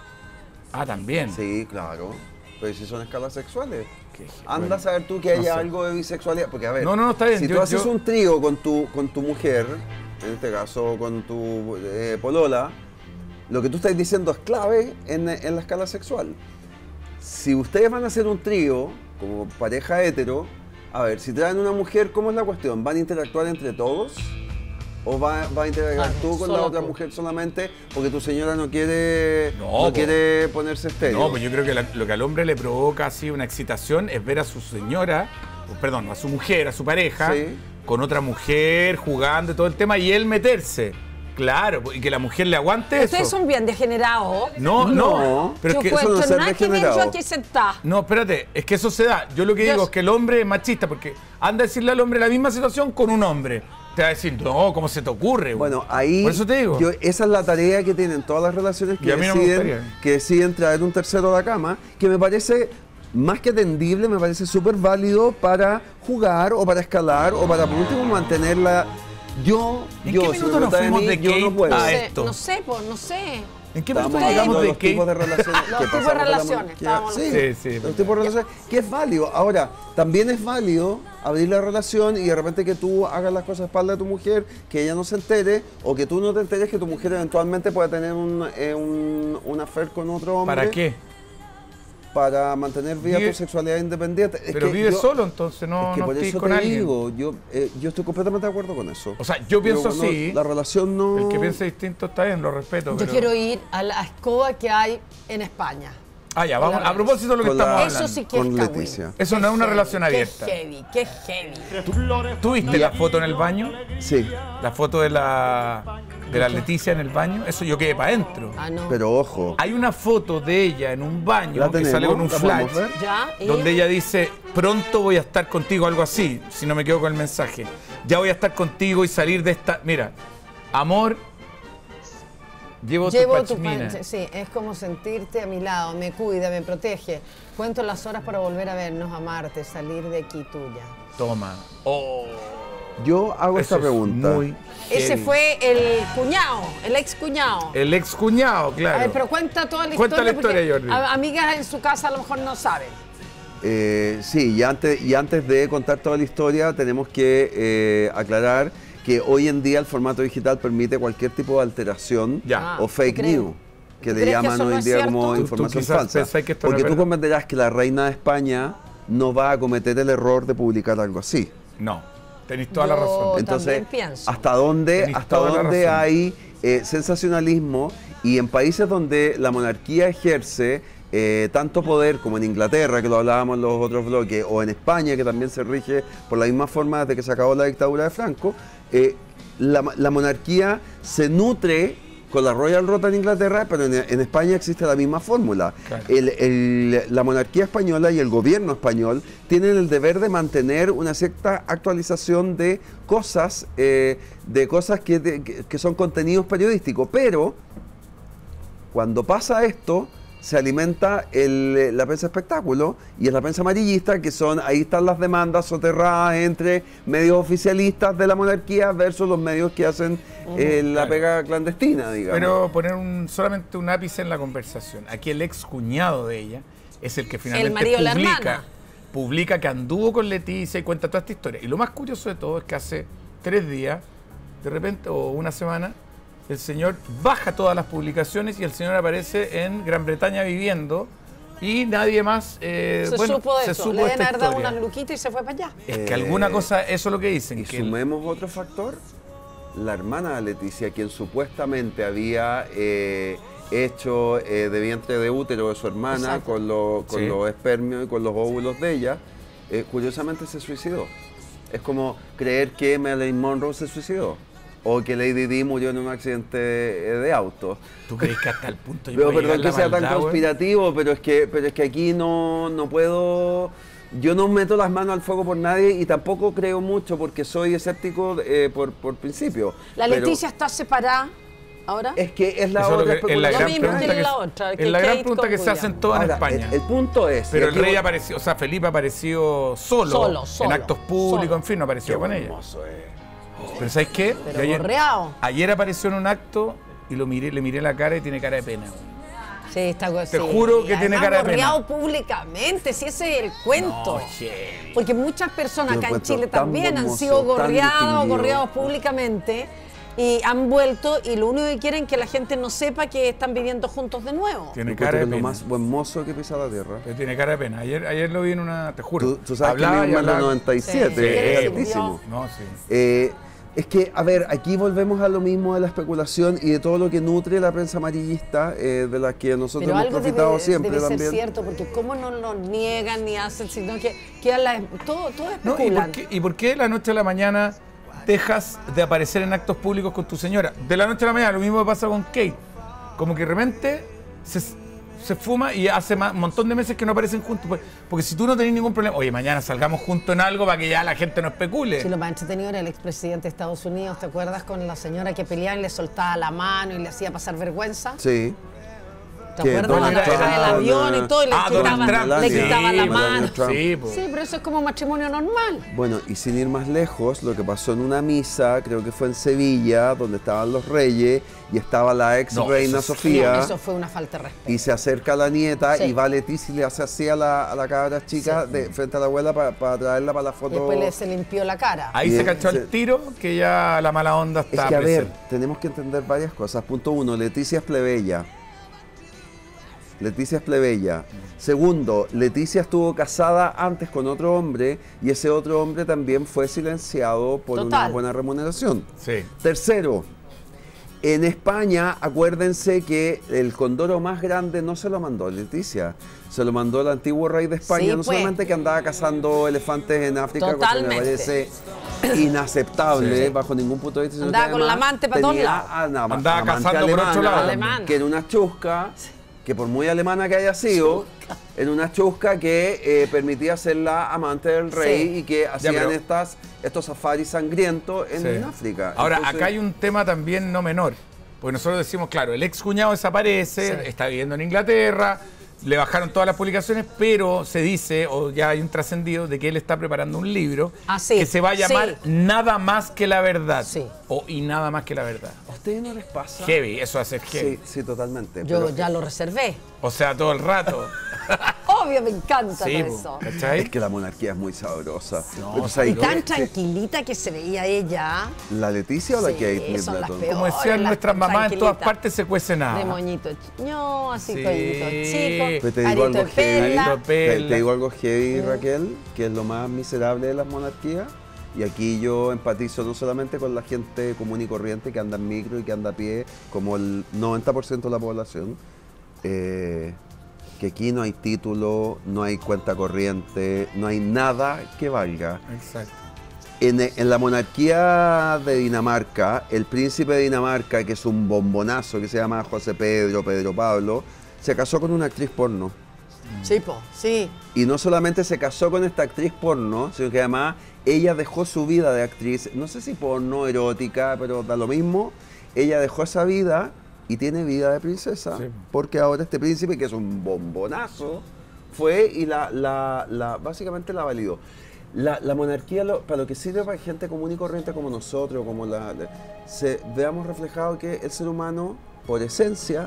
Ah, también. Sí, claro. Pero si son escalas sexuales. Qué- Anda bueno, a saber tú que no haya sé. algo de bisexualidad. Porque, a ver, No, no, no, está bien. si Yo- tú haces yo- un trío con tu, con tu mujer, en este caso con tu eh, polola, lo que tú estás diciendo es clave en, en la escala sexual. Si ustedes van a hacer un trío como pareja hetero, a ver, si traen una mujer, ¿cómo es la cuestión? ¿Van a interactuar entre todos? ¿O va, va a interactuar Claro, tú con la solo otra tú. mujer solamente porque tu señora no quiere, No, no, po. quiere ponerse estéreo? No, pues yo creo que la- lo que al hombre le provoca así una excitación es ver a su señora, o perdón, a su mujer, a su pareja, Sí. con otra mujer, jugando y todo el tema, y él meterse. Claro, y que la mujer le aguante Ustedes eso. son bien degenerados. No, no, No, pero yo es que eso no cuento, es ser nada que ver degenerado. yo aquí sentada. no, espérate, es que eso se da. Yo lo que Yo digo sé. es que el hombre es machista, porque anda a decirle al hombre la misma situación con un hombre. Te va a decir, no, ¿cómo se te ocurre? güey?" Bueno, ahí Por eso te digo. yo- esa es la tarea que tienen todas las relaciones Y que a mí no me deciden, gustaría. que deciden traer un tercero a la cama, que me parece más que atendible, me parece súper válido para jugar o para escalar o para por último mantenerla. Yo, ¿En yo, qué si me minuto nos preguntas fuimos mí, de yo no Kate puedo. a No sé, esto? no sé, pues, no sé. ¿En qué Estamos momento hablando llegamos de de los tipos de Kate? relaciones Los que tipos de pasamos de la relaciones, monarquía. estábamos Sí, hablando. Sí, sí, los verdad. tipos de relaciones, que es válido. Ahora, también es válido abrir la relación y de repente que tú hagas las cosas a espalda de tu mujer, que ella no se entere, o que tú no te enteres que tu mujer eventualmente pueda tener un, eh, un, un affair con otro hombre. ¿Para qué? Para mantener viva Vive- tu sexualidad independiente. Es Pero que vive yo- solo, entonces no, es que no por estés eso con te alguien. digo, yo, eh, yo estoy completamente de acuerdo con eso. O sea, yo pienso Pero, bueno, así. La relación no... El que piense distinto está bien, lo respeto. Yo pero- quiero ir a la escoba que hay en España. Ah, ya, vamos. la A propósito de lo que con la- estamos Eso hablando. sí que es Con cagüín. Leticia. Eso no es una relación abierta. Qué heavy, qué heavy. ¿Tú viste la foto en el baño? Sí, La foto de la, de la Leticia en el baño. Eso yo quedé para adentro. Ah, no. pero ojo. Hay una foto de ella en un baño ¿La que tenemos? sale con un ¿La flash. podemos ver? ¿Ya? ¿Y? Donde ella dice, pronto voy a estar contigo, algo así, si no me quedo con el mensaje. Ya voy a estar contigo y salir de esta... Mira, amor, llevo, Llevo tu tu pachmina. pan- sí, es como sentirte a mi lado, me cuida, me protege. Cuento las horas para volver a vernos, amarte, salir de aquí tuya. Toma. Oh, Yo hago eso esta es pregunta. muy Ese heavy. fue el cuñado, el ex cuñado. El ex cuñado, claro. A ver, pero cuenta toda la Cuenta historia. la historia, porque Jordi. a- amigas en su casa a lo mejor no saben. Eh, sí, y antes, y antes de contar toda la historia, tenemos que eh, aclarar que hoy en día el formato digital permite cualquier tipo de alteración Ya. o Ah, fake ¿tú crees? news, que ¿Tú le crees que llaman eso no hoy en es día cierto? como Tú- tú información quizás falsa. pensáis que esto no Porque es tú verdad. comprenderás que la reina de España no va a cometer el error de publicar algo así. No, tenéis toda la Yo- razón. Entonces, también pienso. ¿hasta dónde, Tenéis hasta toda la dónde razón. hay eh, sensacionalismo? Y en países donde la monarquía ejerce eh, tanto poder como en Inglaterra, que lo hablábamos en los otros bloques, o en España, que también se rige por la misma forma desde que se acabó la dictadura de Franco, eh, la, la monarquía se nutre con la Royal Rota en Inglaterra, pero en, en España existe la misma fórmula. Claro. El, el, la monarquía española y el gobierno español tienen el deber de mantener una cierta actualización de cosas, eh, de cosas que, de, que son contenidos periodísticos, pero cuando pasa esto, se alimenta el, la prensa espectáculo y es la prensa amarillista, que son, ahí están las demandas soterradas entre medios oficialistas de la monarquía versus los medios que hacen eh, la claro. pega clandestina, digamos. Pero poner un, solamente un ápice en la conversación. Aquí el ex cuñado de ella es el que finalmente El marido de la publica, hermana. publica que anduvo con Leticia y cuenta toda esta historia. Y lo más curioso de todo es que hace tres días, de repente, o una semana, el señor baja todas las publicaciones y el señor aparece en Gran Bretaña viviendo y nadie más eh, Se bueno, supo de se eso. supo Le deben esta haber dado historia. unas luquitas y se fue para allá. Es que Eh, alguna cosa, eso es lo que dicen. Y que el- sumemos otro factor, la hermana de Leticia, quien supuestamente había eh, hecho eh, de vientre de útero de su hermana Exacto. con, lo- con Sí. los espermios y con los óvulos de ella, eh, curiosamente se suicidó. Es como creer que Marilyn Monroe se suicidó o que Lady Di murió en un accidente eh, de auto. ¿Tú crees que hasta el punto de Pero puede perdón llegar que la sea tan maldad, güey? conspirativo, pero es que, pero es que aquí no, no puedo. Yo no meto las manos al fuego por nadie y tampoco creo mucho porque soy escéptico eh, por, por principio. La Pero Leticia está separada ahora. es que es la Eso es lo otra que- es la Lo gran mismo pregunta que que, la otra, que es la gran Kate pregunta con que se William. hacen todas en Ahora, España. El, el punto es. Pero y el aquí rey voy- apareció, o sea, Felipe apareció solo, Solo, solo, en actos públicos, solo. en fin, no apareció Qué con ella. hermoso es. Pero ¿sabes qué? Pero Yo ayer, gorreado. ayer apareció en un acto y lo miré, le miré la cara y tiene cara de pena. güey. Sí, está Te juro que tiene cara de pena. gorreado públicamente, si ese es el cuento. No, heavy. Porque muchas personas Yo acá en encuentro Chile tan también han hermoso, sido tan gorreados, distinguido. gorreados públicamente y han vuelto y lo único que quieren es que la gente no sepa que están viviendo juntos de nuevo. Tiene Yo cara encuentro de que es lo pena. más buen mozo que pisa la tierra. Pero tiene cara de pena. Ayer, ayer lo vi en una, te juro. Tú, tú sabes Hablaba que y mi número hablaba. noventa y siete Sí, es sí, altísimo. No, sí. Eh, es que, a ver, aquí volvemos a lo mismo de la especulación y de todo lo que nutre la prensa amarillista, eh, de la que nosotros Pero hemos algo profitado debe, siempre debe ser también. cierto, porque cómo no lo niegan ni hacen, sino que quedan las, todo, todo No, ¿y, especulan. por qué, ¿Y por qué de la noche a la mañana dejas de aparecer en actos públicos con tu señora? De la noche a la mañana, lo mismo pasa con Kate. Como que de repente se, se fuma y hace ma- un montón de meses que no aparecen juntos. Pues, porque si tú no tenés ningún problema, oye, mañana salgamos juntos en algo para que ya la gente no especule. Sí, lo más entretenido era el expresidente de Estados Unidos, ¿te acuerdas? Con la señora que peleaba y le soltaba la mano y le hacía pasar vergüenza. Sí. ¿Te que acuerdas? Donald Cuando Trump, estaba en el avión y todo y le Ah, Donald quitaba, Trump, le sí, quitaba la Melania mano. Trump. Sí, pues. Sí, pero eso es como matrimonio normal. Bueno, y sin ir más lejos, lo que pasó en una misa, creo que fue en Sevilla, donde estaban los reyes y estaba la ex No, reina eso es- Sofía. No, eso fue una falta de respeto. Y se acerca a la nieta Sí. y va Leticia y le hace así a la, a la cabra chica de, frente a la abuela para traerla para la Y foto. después le, se limpió la cara. Ahí Y se de- cachó se- el tiro que ya la mala onda Es está que, a ver, presente. tenemos que entender varias cosas. Punto uno, Leticia es plebeya. Leticia es plebeya. Segundo, Leticia estuvo casada antes con otro hombre y ese otro hombre también fue silenciado por una Total. buena remuneración. Sí. Tercero, en España, acuérdense que el condoro más grande no se lo mandó Leticia, se lo mandó el antiguo rey de España, Sí, no pues. solamente que andaba cazando elefantes en África, cosa que me Totalmente. parece inaceptable Sí. bajo ningún punto de vista. sino Andaba que con la además amante pa' todos tenía lados. a una Andaba amante cazando por otro alemana, lado. Alemana. que era una chusca, que por muy alemana que haya sido, era una chusca que eh, permitía ser la amante del rey Sí. y que hacían pero- estas, estos safaris sangrientos en, Sí. en África. Ahora, Entonces, acá hay un tema también no menor. Porque nosotros decimos, claro, el ex cuñado desaparece, Sí. está viviendo en Inglaterra, le bajaron todas las publicaciones, pero se dice, o ya hay un trascendido, de que él está preparando un libro Ah, sí. que se va a llamar Sí. Nada más que la verdad. Sí. O Y nada más que la verdad. ¿A ustedes no les pasa? Heavy, eso hace heavy. Sí, sí, totalmente. Yo pero ya lo reservé. O sea, todo el rato. Obvio, me encanta Sí, todo po, eso. ¿cachai? es que la monarquía es muy sabrosa. No, Pero, ¿sabes Y qué? tan Que- tranquilita que se veía ella. ¿La Leticia o la Sí, Kate son las Middleton? peores. Como decían las nuestras mamás, en todas tranquilitas. partes se cuece nada. De moñito ño, así Sí. cuellito chico, Pero te digo arito algo de heavy. perla. Arito Te, Perla. te digo algo heavy, Raquel, que es lo más miserable de las monarquías. Y aquí yo empatizo no solamente con la gente común y corriente que anda en micro y que anda a pie, como el noventa por ciento de la población, eh, que aquí no hay título, no hay cuenta corriente, no hay nada que valga. Exacto. En, en la monarquía de Dinamarca, el príncipe de Dinamarca, que es un bombonazo, que se llama José Pedro, Pedro Pablo, se casó con una actriz porno. Sí, po, sí. Y no solamente se casó con esta actriz porno, sino que además ella dejó su vida de actriz, no sé si porno, erótica, pero da lo mismo. Ella dejó esa vida y tiene vida de princesa, sí. Porque ahora este príncipe, que es un bombonazo, fue y la, la, la básicamente la validó. La, la monarquía, lo, para lo que sirve para gente común y corriente como nosotros, como la, se, veamos reflejado que el ser humano, por esencia,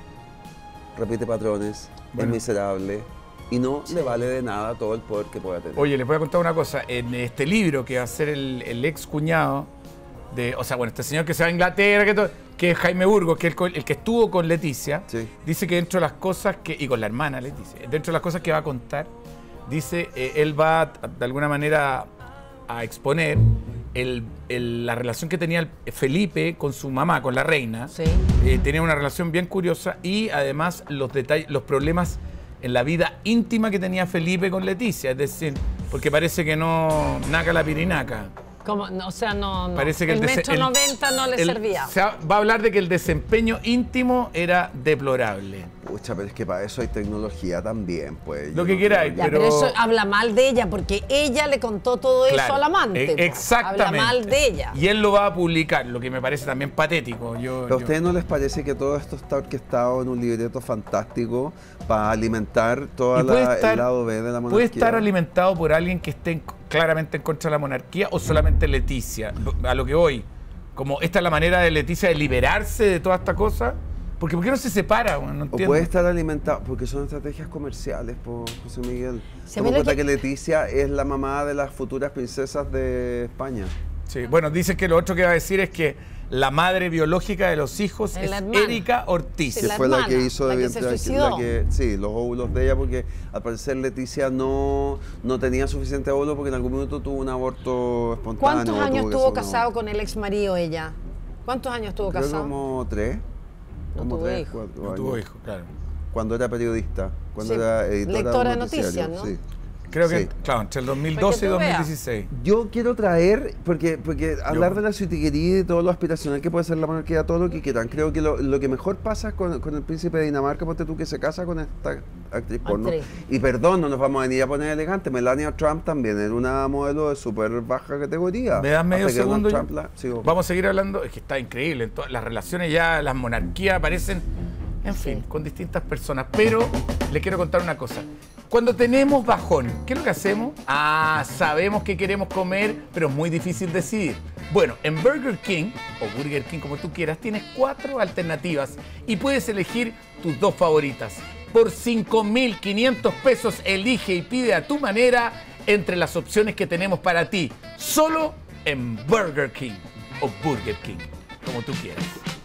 repite patrones, bueno. Es miserable y no sí. le vale de nada todo el poder que pueda tener. Oye, les voy a contar una cosa. En este libro que va a ser el, el ex cuñado de, o sea, bueno, este señor que se va a Inglaterra, que, todo, que es Jaime Burgos, que es el, el que estuvo con Leticia, sí. dice que dentro de las cosas que, y con la hermana Leticia, dentro de las cosas que va a contar, dice, eh, él va de alguna manera a exponer el, el, la relación que tenía el Felipe con su mamá, con la reina. Sí. Eh, tenía una relación bien curiosa y además los detalles, los problemas en la vida íntima que tenía Felipe con Leticia. Es decir, porque parece que no naca la pirinaca. Como, o sea, no, no. Parece que el, el metro el, noventa no le el, servía. Se va a hablar de que el desempeño íntimo era deplorable. Pucha, pero es que para eso hay tecnología también, pues. Lo que queráis, ya, pero... pero eso habla mal de ella, porque ella le contó todo claro, eso al amante. E exactamente. Habla mal de ella. Y él lo va a publicar, lo que me parece también patético. Yo, ¿Pero a yo... ustedes no les parece que todo esto está orquestado en un libreto fantástico para alimentar todo la, estar, el lado B de la monarquía? ¿Puede estar alimentado por alguien que esté en, claramente en contra de la monarquía o solamente Leticia? A lo que voy, como esta es la manera de Leticia de liberarse de toda esta cosa. Porque ¿por qué no se separa? Bueno, no entiendo. O puede estar alimentado, porque son estrategias comerciales, por José Miguel. Se me cuenta que... que Leticia es la mamá de las futuras princesas de España. Sí, bueno, dicen que lo otro que va a decir es que la madre biológica de los hijos es, es Erika Ortiz. Que fue la que hizo de vientre, la que, sí, los óvulos de ella, porque al parecer Leticia no, no tenía suficiente óvulos porque en algún momento tuvo un aborto espontáneo. ¿Cuántos años estuvo casado con el ex marido ella? ¿Cuántos años estuvo Creo casado? Como tres. No como tuvo tres, hijo. cuatro no años. tuvo hijo, claro. Cuando era periodista, cuando sí, era editora lectora de de noticias, ¿no? Sí. Creo que, sí. claro, entre el dos mil doce y dos mil dieciséis. Yo quiero traer, porque, porque hablar Yo. de la suitiquería y todo lo aspiracional que puede ser la monarquía, todo lo que quieran. Creo que lo, lo que mejor pasa con, con el príncipe de Dinamarca, ponte tú que se casa con esta actriz porno. Y perdón, no nos vamos a venir a poner elegante. Melania Trump también era una modelo de súper baja categoría. ¿Me das medio segundo? Trump la, sí, vamos a seguir hablando. Es que está increíble. Todas las relaciones ya, las monarquías aparecen, en fin, sí. con distintas personas. Pero le quiero contar una cosa. Cuando tenemos bajón, ¿qué es lo que hacemos? Ah, sabemos que queremos comer, pero es muy difícil decidir. Bueno, en Burger King, o Burger King como tú quieras, tienes cuatro alternativas y puedes elegir tus dos favoritas. Por cinco mil quinientos pesos elige y pide a tu manera entre las opciones que tenemos para ti. Solo en Burger King o Burger King, como tú quieras.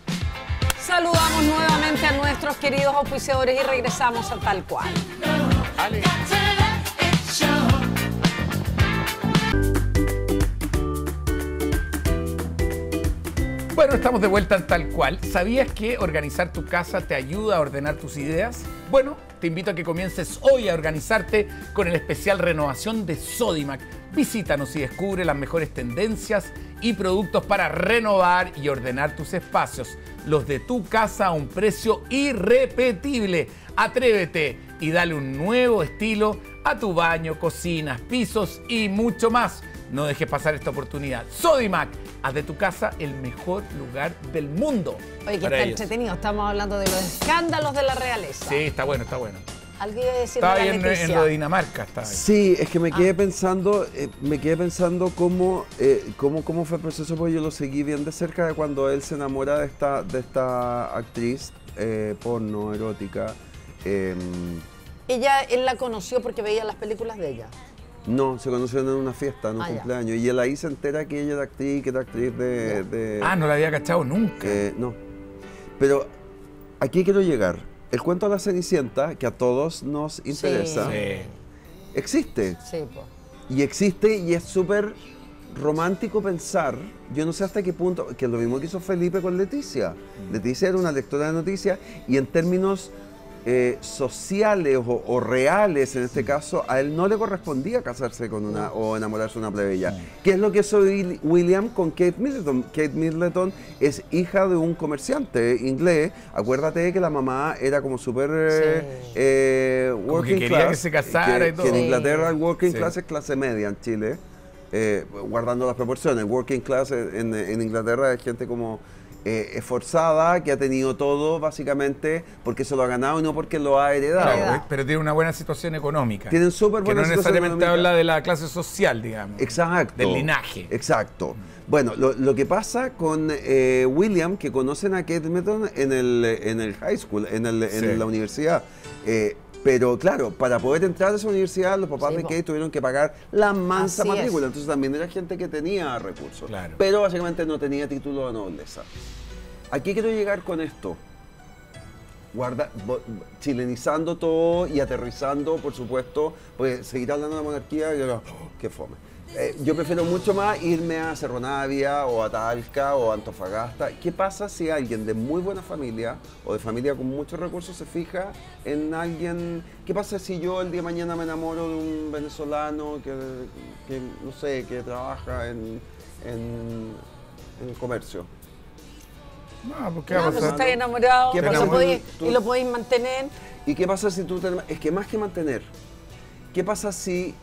Saludamos nuevamente a nuestros queridos auspiciadores y regresamos a Tal Cual. Ale. Bueno, estamos de vuelta en Tal Cual. ¿Sabías que organizar tu casa te ayuda a ordenar tus ideas? Bueno, te invito a que comiences hoy a organizarte con el especial Renovación de Sodimac. Visítanos y descubre las mejores tendencias y productos para renovar y ordenar tus espacios. Los de tu casa a un precio irrepetible. Atrévete y dale un nuevo estilo a tu baño, cocinas, pisos y mucho más. No dejes pasar esta oportunidad. Sodimac, haz de tu casa el mejor lugar del mundo. Oye, que está ellos. entretenido. Estamos hablando de los escándalos de la realeza. Sí, está bueno, está bueno. ¿Algo iba a decir estaba de la ahí en, en lo de Dinamarca. Estaba ahí. Sí, es que me quedé ah. pensando, eh, me quedé pensando cómo, eh, cómo, cómo fue el proceso, porque yo lo seguí bien de cerca de cuando él se enamora de esta, de esta actriz eh, porno, erótica. Eh, ella, él la conoció porque veía las películas de ella. No, se conocieron en una fiesta, en un ah, cumpleaños. Ya. Y él ahí se entera que ella era actriz, que era actriz de... de ah, no la había cachado nunca. Eh, no. Pero aquí quiero llegar. El cuento de la Cenicienta, que a todos nos interesa, sí. existe. Sí, po. Y existe y es súper romántico pensar, yo no sé hasta qué punto, que es lo mismo que hizo Felipe con Leticia. Mm. Leticia era una lectora de noticias y en términos eh, sociales o, o reales, en este caso, a él no le correspondía casarse con una o enamorarse de una plebeya. ¿Qué es lo que hizo William con Kate Middleton? Kate Middleton es hija de un comerciante inglés. Acuérdate que la mamá era como súper eh, Sí. eh, Como que working quería class. que se casara que, y todo. que en Sí. Inglaterra el working Sí. class es clase media, en Chile, eh, guardando las proporciones. Working class en, en Inglaterra es gente como eh, esforzada, que ha tenido todo básicamente porque se lo ha ganado y no porque lo ha heredado. Claro, Heredado. pero tiene una buena situación económica. Tienen súper Que buena no situación necesariamente económica. habla de la clase social, digamos. Exacto. Del linaje. Exacto. Bueno, lo, lo que pasa con eh, William, que conocen a Kate Middleton en el, en el high school, en, el, en Sí. la universidad. Eh, pero claro, para poder entrar a esa universidad, los papás Sí, de po. Kate tuvieron que pagar la mansa Así es. matrícula. Entonces también era gente que tenía recursos. Claro. Pero básicamente no tenía título de nobleza. ¿A qué quiero llegar con esto? Guarda, bo- chilenizando todo y aterrizando, por supuesto, pues seguir hablando de la monarquía, y yo, oh, qué fome. Eh, yo prefiero mucho más irme a Cerro Navia o a Talca o a Antofagasta. ¿Qué pasa si alguien de muy buena familia o de familia con muchos recursos se fija en alguien? ¿Qué pasa si yo el día de mañana me enamoro de un venezolano que, que, no sé, que trabaja en, en, en el comercio? No, ¿por qué va a No, pues pasar? estás enamorado ¿Qué y pasa lo con podéis- tú- y lo podéis mantener. ¿Y qué pasa si tú te... Es que más que mantener, ¿qué pasa si...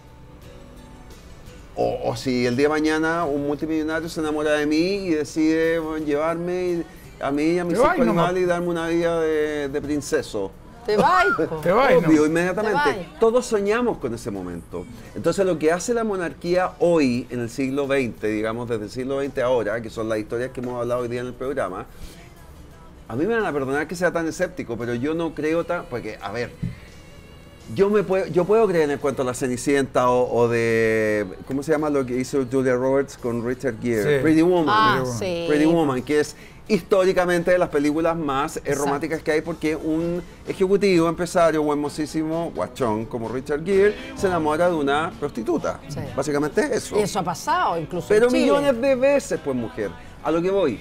O, o si el día de mañana un multimillonario se enamora de mí y decide bueno, llevarme y- a mí y a mis Te vas hijos nomás. animales y darme una vida de, de princeso? Te vais, po. Te vas, Obvio, ¿no? inmediatamente. Te vas. Todos soñamos con ese momento. Entonces, lo que hace la monarquía hoy, en el siglo veinte, digamos, desde el siglo veinte a ahora, que son las historias que hemos hablado hoy día en el programa, a mí me van a perdonar que sea tan escéptico, pero yo no creo tan... Porque, a ver, yo, me puedo, yo puedo creer en el cuento de la Cenicienta o, o de... ¿Cómo se llama lo que hizo Julia Roberts con Richard Gere? Sí. Pretty Woman. Ah, Woman. sí. Pretty Woman, que es históricamente de las películas más eh, románticas que hay, porque un ejecutivo, empresario, buen mocísimo, guachón como Richard Gere, se enamora de una prostituta. Sí. Básicamente es eso. Y eso ha pasado, incluso Pero en Chile. millones de veces, pues, mujer. A lo que voy.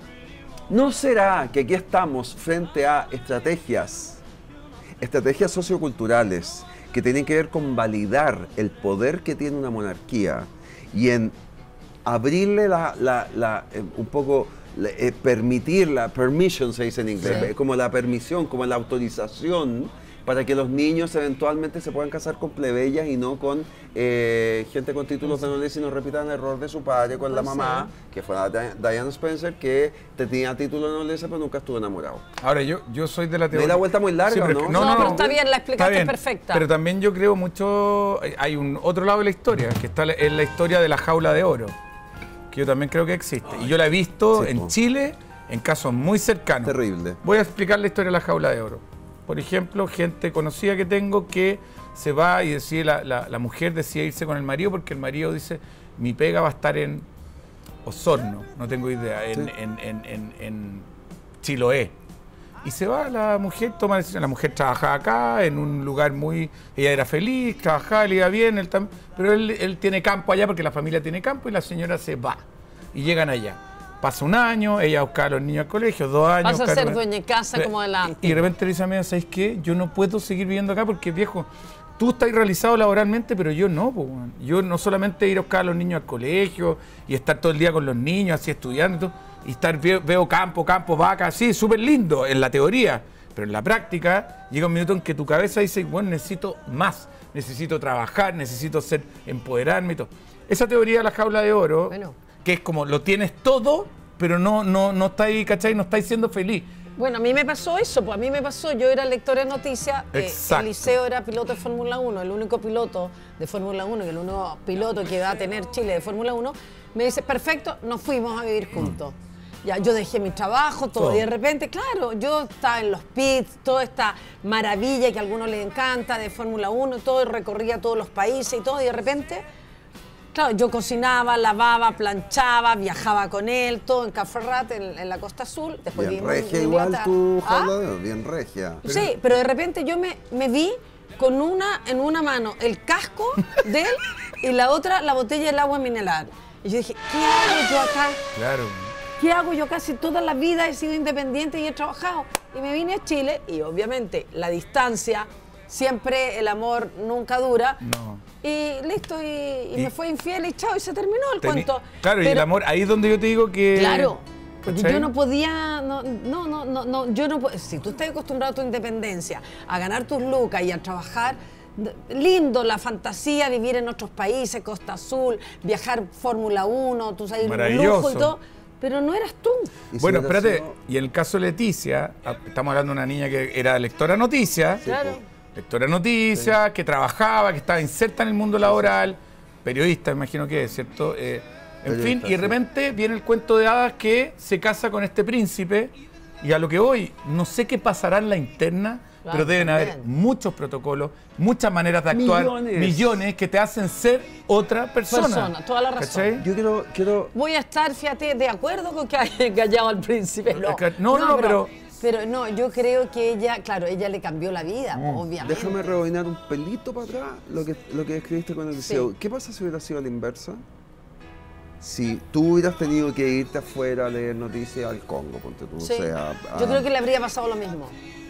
¿No será que aquí estamos frente a estrategias, estrategias socioculturales que tienen que ver con validar el poder que tiene una monarquía y en abrirle la, la- la, eh, un poco, la- eh, permitir la permission, se dice en inglés, Sí. eh, como la permisión, como la autorización para que los niños eventualmente se puedan casar con plebeyas y no con eh, gente con títulos de nobleza y no repitan el error de su padre con la Pues mamá, que fue la Di- Diana Spencer, que tenía título de nobleza pero nunca estuvo enamorado. Ahora, yo, yo soy de la Me teoría... di la vuelta muy larga, pero ¿no? es que- No, pero está bien, la explicaste bien. perfecta. Pero también yo creo mucho... Hay un otro lado de la historia, que está en la historia de la jaula de oro, que yo también creo que existe. Y yo la he visto Sí, en po. Chile en casos muy cercanos. Terrible. Voy a explicar la historia de la jaula de oro. Por ejemplo, gente conocida que tengo que se va y decide, la, la- la mujer decide irse con el marido porque el marido dice, mi pega va a estar en Osorno, no tengo idea, en, Sí. en, en, en- en Chiloé. Y se va la mujer, toma la decisión. La mujer trabajaba acá, en un lugar muy... Ella era feliz, trabajaba, le iba bien, él tam- pero él, él tiene campo allá porque la familia tiene campo y la señora se va. Y llegan allá. Pasa un año, ella busca a los niños al colegio, dos años. Vas a busca ser los- dueña de casa Pero- como adelante. Y, y de repente le dice a mí, ¿sabes qué? Yo no puedo seguir viviendo acá porque, viejo, tú estás realizado laboralmente, pero yo no, po, weón. Yo no solamente ir a buscar a los niños al colegio y estar todo el día con los niños, así estudiando, y todo, y estar, veo, veo campo, campo, vaca, así, súper lindo en la teoría, pero en la práctica llega un minuto en que tu cabeza dice, bueno, necesito más, necesito trabajar, necesito ser, empoderarme y todo. Esa teoría de la jaula de oro, Bueno. que es como, lo tienes todo, pero no, no, no estáis, ¿cachai? No estáis siendo feliz. Bueno, a mí me pasó eso, pues a mí me pasó, yo era lectora de noticias, eh, Exacto. Eliseo era piloto de Fórmula uno, el único piloto de Fórmula uno y el único piloto que va a tener Chile de Fórmula uno, me dice, perfecto, nos fuimos a vivir juntos. Ya, yo dejé mi trabajo, todo, Todo. y de repente, claro, yo estaba en los pits, toda esta maravilla que a algunos les encanta de Fórmula uno, todo, y recorría todos los países y todo, y de repente... Claro, yo cocinaba, lavaba, planchaba, viajaba con él, todo en Caferrat, en, en la Costa Azul. Después Bien vivimos en regia igual Inglaterra. tu ¿Ah? jaula de oro, bien regia. Sí, pero de repente yo me, me vi con una, en una mano el casco de él y la otra la botella del agua mineral. Y yo dije, ¿qué hago yo acá? Claro. ¿qué hago? Yo casi toda la vida he sido independiente y he trabajado. Y me vine a Chile y obviamente la distancia, siempre el amor nunca dura. No. Y listo, y, y, Y- me fue infiel y chao, y se terminó el Teni- cuento. Claro, y el Pero- amor, ahí es donde yo te digo que... Claro, porque ¿cachai? yo no podía, no, no, no, no, no, yo no puedo, si tú estás acostumbrado a tu independencia, a ganar tus lucas y a trabajar, d- lindo la fantasía, vivir en otros países, Costa Azul, viajar Fórmula uno, tú sabes, lujo Maravilloso. y todo, pero no eras tú. Y si Bueno, hubiera espérate, sido- y en el caso de Leticia, ah, estamos hablando de una niña que era lectora noticias, Claro. lectora noticias, que trabajaba, que estaba inserta en el mundo laboral, periodista, imagino que es, ¿cierto? Eh, en Periodista, fin, y de sí. repente viene el cuento de hadas que se casa con este príncipe, y a lo que voy, no sé qué pasará en la interna, Claro, pero deben haber también. muchos protocolos, muchas maneras de actuar, Millones. millones que te hacen ser otra persona. Persona, toda la razón. ¿Cachai? Yo quiero, quiero Voy a estar, fíjate, de acuerdo con que haya engañado al príncipe. No, No, no, no, pero- Pero no, yo creo que ella, claro, ella le cambió la vida, obviamente. Déjame rebobinar un pelito para atrás lo que, lo que escribiste con el liceo. Sí. ¿Qué pasa si hubiera sido a la inversa? Si tú hubieras tenido que irte afuera a leer noticias al Congo, ponte tú, Sí. o sea... a- Yo creo que le habría pasado lo mismo.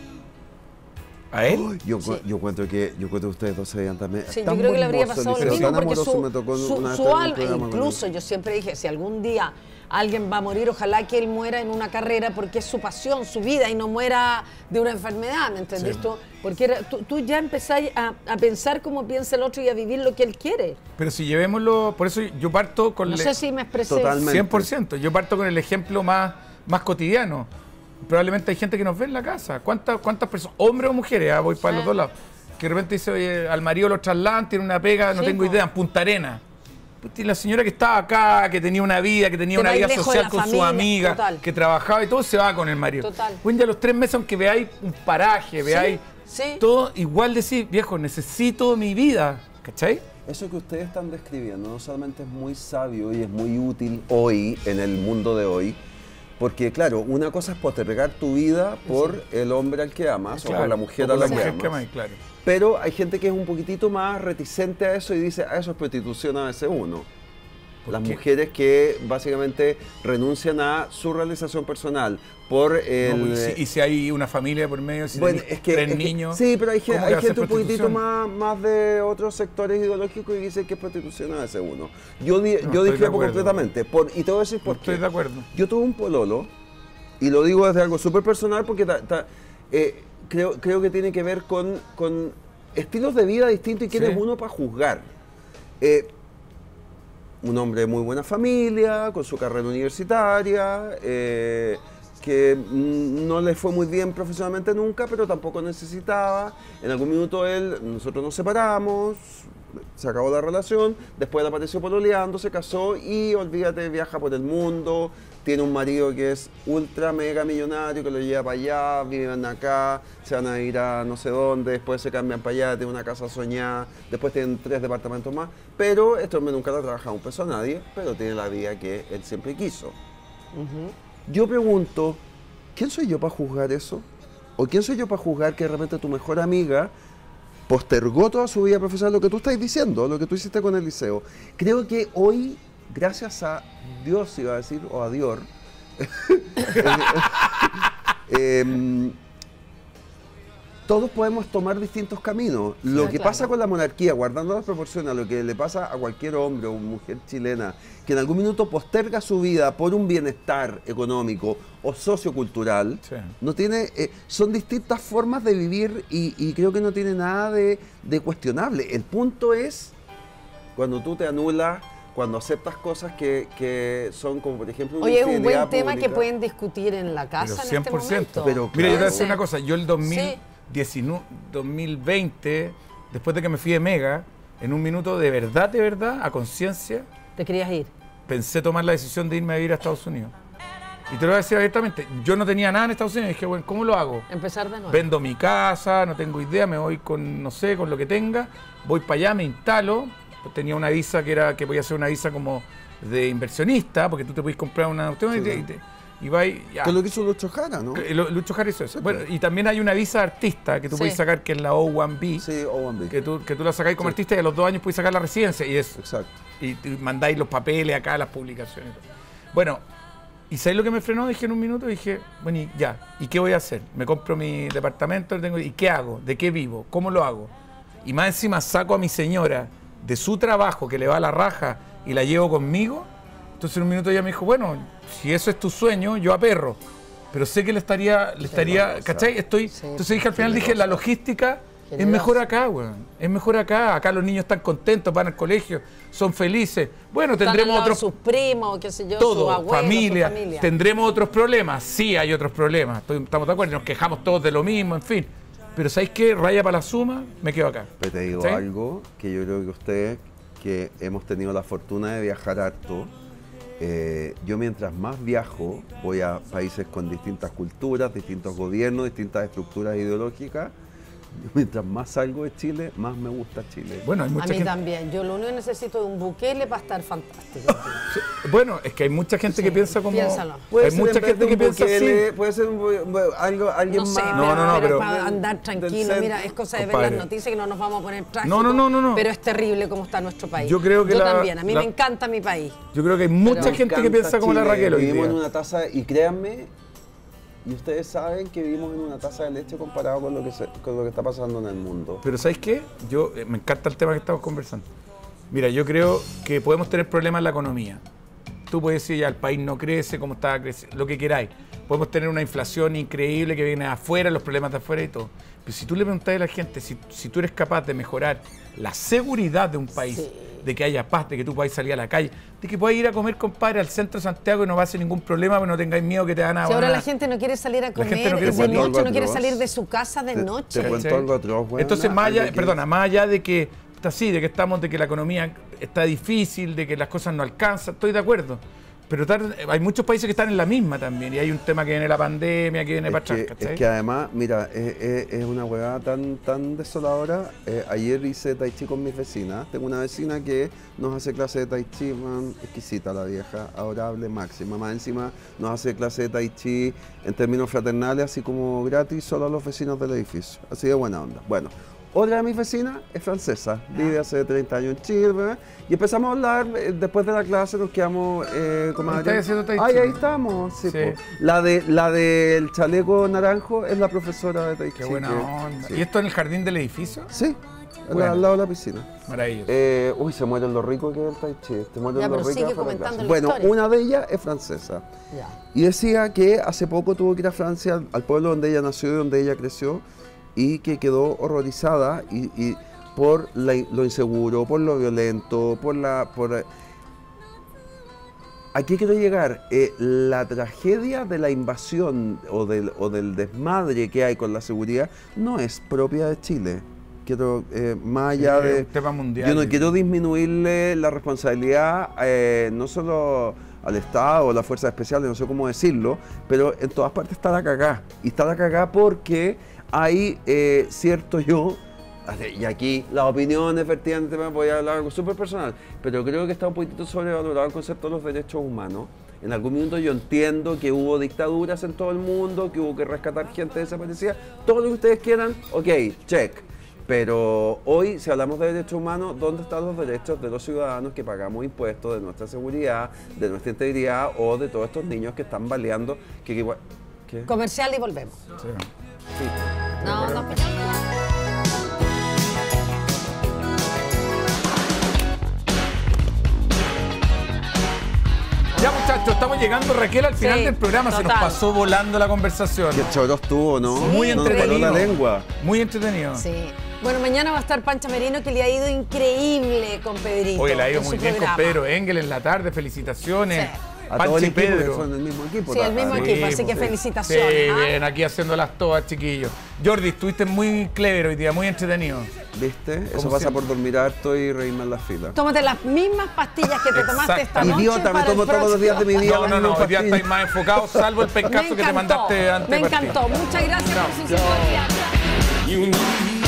¿A él? Yo, encu- Sí. yo encuentro que yo encuentro que ustedes dos se veían también. Sí, yo tan creo que le habría hermoso, pasado lo Liceo, mismo tan porque amoroso, su, me tocó su- una su vez en un alma, programa con incluso él. yo siempre dije, si algún día alguien va a morir, ojalá que él muera en una carrera porque es su pasión, su vida y no muera de una enfermedad, ¿me entendés Sí. tú? Porque era- tú, tú ya empezás a, a pensar como piensa el otro y a vivir lo que él quiere. Pero si llevémoslo, por eso yo parto con No le- sé si me expresé. Totalmente. cien por ciento, yo parto con el ejemplo más, más cotidiano. Probablemente hay gente que nos ve en la casa. ¿Cuántas, cuántas personas, hombres o mujeres, ah, voy para Sí. los dos lados, que de repente dice, oye, al marido lo trasladan, tiene una pega, no Sí, tengo po. idea, en Punta Arenas. Puta, y la señora que estaba acá, que tenía una vida, que tenía Que una va vida lejos de social la con su familia, amiga, total. que trabajaba y todo, se va con el marido. Total. Bueno, ya a los tres meses, aunque veáis un paraje, veáis sí. todo, igual decir, viejo, necesito mi vida, ¿cachai? Eso que ustedes están describiendo no solamente es muy sabio y es muy útil hoy, en el mundo de hoy, porque claro, una cosa es postergar tu vida por el hombre al que amas o por la mujer o a por la, la que mujer que amas. amáis, claro. Pero hay gente que es un poquitito más reticente a eso y dice, a eso es prostitución a veces uno. ¿Por Las qué? mujeres que básicamente renuncian a su realización personal por el... No, pues, y, si, y si hay una familia por medio, si Bueno, tenés es que, tres es que- niños. sí, pero hay, gen- ¿cómo hay que va a ser gente un poquitito prostitución? más, más de otros sectores ideológicos y dice que es prostitución a veces uno. Yo, di- No, yo estoy de discrepo acuerdo. completamente. Por, y te voy a decir No por estoy qué. de acuerdo. Yo tuve un pololo, y lo digo desde algo súper personal porque ta- ta- eh, creo, creo que tiene que ver con, con estilos de vida distintos y quién Sí. es uno para juzgar. Eh, un hombre de muy buena familia, con su carrera universitaria, eh, que mm, no le fue muy bien profesionalmente nunca, pero tampoco necesitaba. En algún minuto él, nosotros nos separamos, se acabó la relación, después él apareció pololeando, se casó y olvídate, viaja por el mundo, tiene un marido que es ultra mega millonario, que lo lleva para allá, viven acá, se van a ir a no sé dónde, después se cambian para allá, tienen una casa soñada, después tienen tres departamentos más, pero este hombre nunca le ha trabajado un peso a nadie, pero tiene la vida que él siempre quiso. Yo pregunto, ¿quién soy yo para juzgar eso? ¿O quién soy yo para juzgar que de repente tu mejor amiga postergó toda su vida profesional, lo que tú estás diciendo, lo que tú hiciste con el liceo? Creo que hoy, gracias a Dios, iba a decir, o a Dios, em, todos podemos tomar distintos caminos. Lo que claro. pasa con la monarquía, guardando las proporciones a lo que le pasa a cualquier hombre o mujer chilena, que en algún minuto posterga su vida por un bienestar económico o sociocultural, Sí. no tiene, eh, son distintas formas de vivir y, y creo que no tiene nada de, de cuestionable. El punto es cuando tú te anulas, cuando aceptas cosas que, que son como por ejemplo una Oye, es un infidelidad buen tema que pública. pueden discutir en la casa Pero en cien este por ciento. momento. Pero Mira, yo te voy a claro. decir una cosa. Yo el dos mil Sí. diecinueve, dos mil veinte, después de que me fui de Mega, en un minuto de verdad, de verdad, a conciencia, Te querías ir. pensé tomar la decisión de irme a vivir a Estados Unidos. Y te lo voy a decir abiertamente, yo no tenía nada en Estados Unidos y dije, bueno, ¿cómo lo hago? Empezar de nuevo. Vendo mi casa, no tengo idea, me voy con, no sé, con lo que tenga, voy para allá, me instalo, tenía una visa que era, que podía ser una visa como de inversionista, porque tú te podías comprar una cuestión y, te- y, te- y vas y ya. Que es lo que hizo Lucho Jara, ¿no? Que- lo- Lucho Jara hizo eso. Bueno, y también hay una visa de artista que tú Sí. puedes sacar, que es la O uno B, Sí, O uno B. que, tú, que tú la sacáis como Sí. artista y a los dos años puedes sacar la residencia y eso. Exacto. Y, y mandáis los papeles acá, las publicaciones. Bueno, Y ¿sabes lo que me frenó? Dije en un minuto, dije, bueno, y ya, ¿y qué voy a hacer? Me compro mi departamento, tengo, ¿y qué hago? ¿De qué vivo? ¿Cómo lo hago? Y más encima saco a mi señora de su trabajo, que le va a la raja, y la llevo conmigo. Entonces en un minuto ella me dijo, bueno, si eso es tu sueño, yo aperro. Pero sé que le estaría, le estaría, ¿cachai? Estoy, Sí, entonces dije, al final dije, la logística es mejor acá, weón. Es mejor acá. Acá los niños están contentos, van al colegio, son felices. Bueno, Están al tendremos lado de otros... sus primos, qué sé yo, Todo, sus abuelos, familia, su familia. tendremos otros problemas, sí hay otros problemas, estoy- estamos de acuerdo, nos quejamos todos de lo mismo, en fin. Pero ¿sabéis qué? Raya para la suma, me quedo acá. Pero te digo ¿Sí? algo que yo creo que ustedes, que hemos tenido la fortuna de viajar harto, eh, yo mientras más viajo, voy a países con distintas culturas, distintos gobiernos, distintas estructuras ideológicas. Mientras más salgo de Chile, más me gusta Chile. Bueno, hay A mucha mí gente... también. Yo lo único que necesito es un Bukele para estar fantástico. Sí, bueno, es que hay mucha gente Sí, que piensa como... piénsalo. Hay mucha gente que piensa Bukele, así. puede ser un, bu- algo, alguien No sé, más. No, pero, no, no, pero pero- para andar del tranquilo, centro. mira, es cosa de ver Compadre. las noticias que no nos vamos a poner trágicos. No, no, no, no, no. Pero es terrible cómo está nuestro país. Yo creo que Yo la- también, a mí la- me encanta mi país. Yo creo que hay mucha Pero- gente que Me piensa encanta como la Chile. Raquel hoy Vivimos día. en una taza, y créanme, y ustedes saben que vivimos en una taza de leche comparado con lo que, se- con lo que está pasando en el mundo. Pero ¿sabes qué? Yo, eh, me encanta el tema que estamos conversando. Mira, yo creo que podemos tener problemas en la economía. Tú puedes decir, ya el país no crece como estaba creciendo, lo que queráis. Podemos tener una inflación increíble que viene de afuera, los problemas de afuera y todo. Pero si tú le preguntas a la gente, si, si tú eres capaz de mejorar la seguridad de un país, Sí. de que haya paz, de que tú puedas salir a la calle, de que puedas ir a comer, compadre, al centro de Santiago y no va a ser ningún problema, pero no tengáis miedo que te van a... Si ahora van a- la gente no quiere salir a comer, gente no quiere de salir. noche, no quiere Atroz. salir de su casa de Te- noche. te cuento ¿Cachai? algo atroz, weona, Entonces, más allá, algo que- perdona, más allá de que está así, de que estamos, de que la economía está difícil, de que las cosas no alcanzan, estoy de acuerdo. Pero tar- hay muchos países que están en la misma también, y hay un tema que viene la pandemia, que viene Es para atrás, que, ¿cachai? es que además, mira, es, es- es una huevada tan, tan desoladora. Eh, ayer hice tai chi con mis vecinas. Tengo una vecina que nos hace clase de tai chi, man, exquisita la vieja, adorable, máxima. Más encima nos hace clase de tai chi en términos fraternales, así como gratis, solo a los vecinos del edificio. Así de buena onda. Bueno, otra de mis vecinas es francesa, vive hace treinta años en Chile, ¿verdad? Y empezamos a hablar, eh, después de la clase nos quedamos eh, con Ahí Adrián. estáis haciendo tai Ay, chi. ahí estamos, sí, Sí. po. La de la del chaleco naranjo es la profesora de Tai Chi. Qué buena que- onda. Sí, ¿Y esto en el jardín del edificio? sí, al- Bueno. al lado de la piscina. Maravilloso. Eh, uy, se mueren lo rico que es el Tai Chi. Se mueren Ya, lo pero rico sigue que fue la comentando clase. la Bueno, historia. una de ellas es francesa. Ya. Y decía que hace poco tuvo que ir a Francia, al, al pueblo donde ella nació y donde ella creció, y que quedó horrorizada y, y por la in- lo inseguro, por lo violento, por la... Por, eh, ¿a qué quiero llegar? Eh, la tragedia de la invasión o del, o del desmadre que hay con la seguridad no es propia de Chile. Quiero, eh, más allá Sí, es de... un tema mundial. Yo no quiero disminuirle la responsabilidad, eh, no solo al Estado o a las fuerzas especiales, no sé cómo decirlo, pero en todas partes está la cagá. Y está la cagá porque hay eh, cierto yo, y aquí las opiniones efectivamente me voy a hablar algo súper personal, pero creo que está un poquitito sobrevalorado el concepto de los derechos humanos. En algún minuto yo entiendo que hubo dictaduras en todo el mundo, que hubo que rescatar gente desaparecida, todo lo que ustedes quieran, ok, check. Pero hoy, si hablamos de derechos humanos, ¿dónde están los derechos de los ciudadanos que pagamos impuestos, de nuestra seguridad, de nuestra integridad o de todos estos niños que están baleando? Que, que igual- ¿qué? Comercial y volvemos. Sí. No, no, pero- Ya, muchachos, estamos llegando, Raquel, al final Sí, del programa. Se nos total. pasó volando la conversación. Qué choro estuvo, ¿no? Sí, Muy Nos paró entretenido. la lengua. Muy entretenido. Sí. Bueno, mañana va a estar Pancha Merino, que le ha ido increíble con Pedrito. Oye, le ha ido en muy su bien programa. con Pedro Engel en la tarde. Felicitaciones. Sí. A Panchi todo el y equipo, que Pedro. son el mismo equipo. Sí, el mismo trabajan. equipo, así que pues, felicitaciones. Sí, ¿ah? bien, aquí haciéndolas todas, chiquillos. Jordi, estuviste muy clever hoy día, muy entretenido. ¿Viste? Eso Como pasa siempre. por dormir harto y reírme en la fila. Tómate las mismas pastillas que te tomaste esta Exactamente. noche. Idiota, me para el tomo todos los días de mi próximo. vida. No, las no, no, mismas hoy día pastillas. estáis más enfocados, salvo el Me pencazo que te encantó, mandaste antes me de partir. encantó. Muchas gracias por su sintonía. You need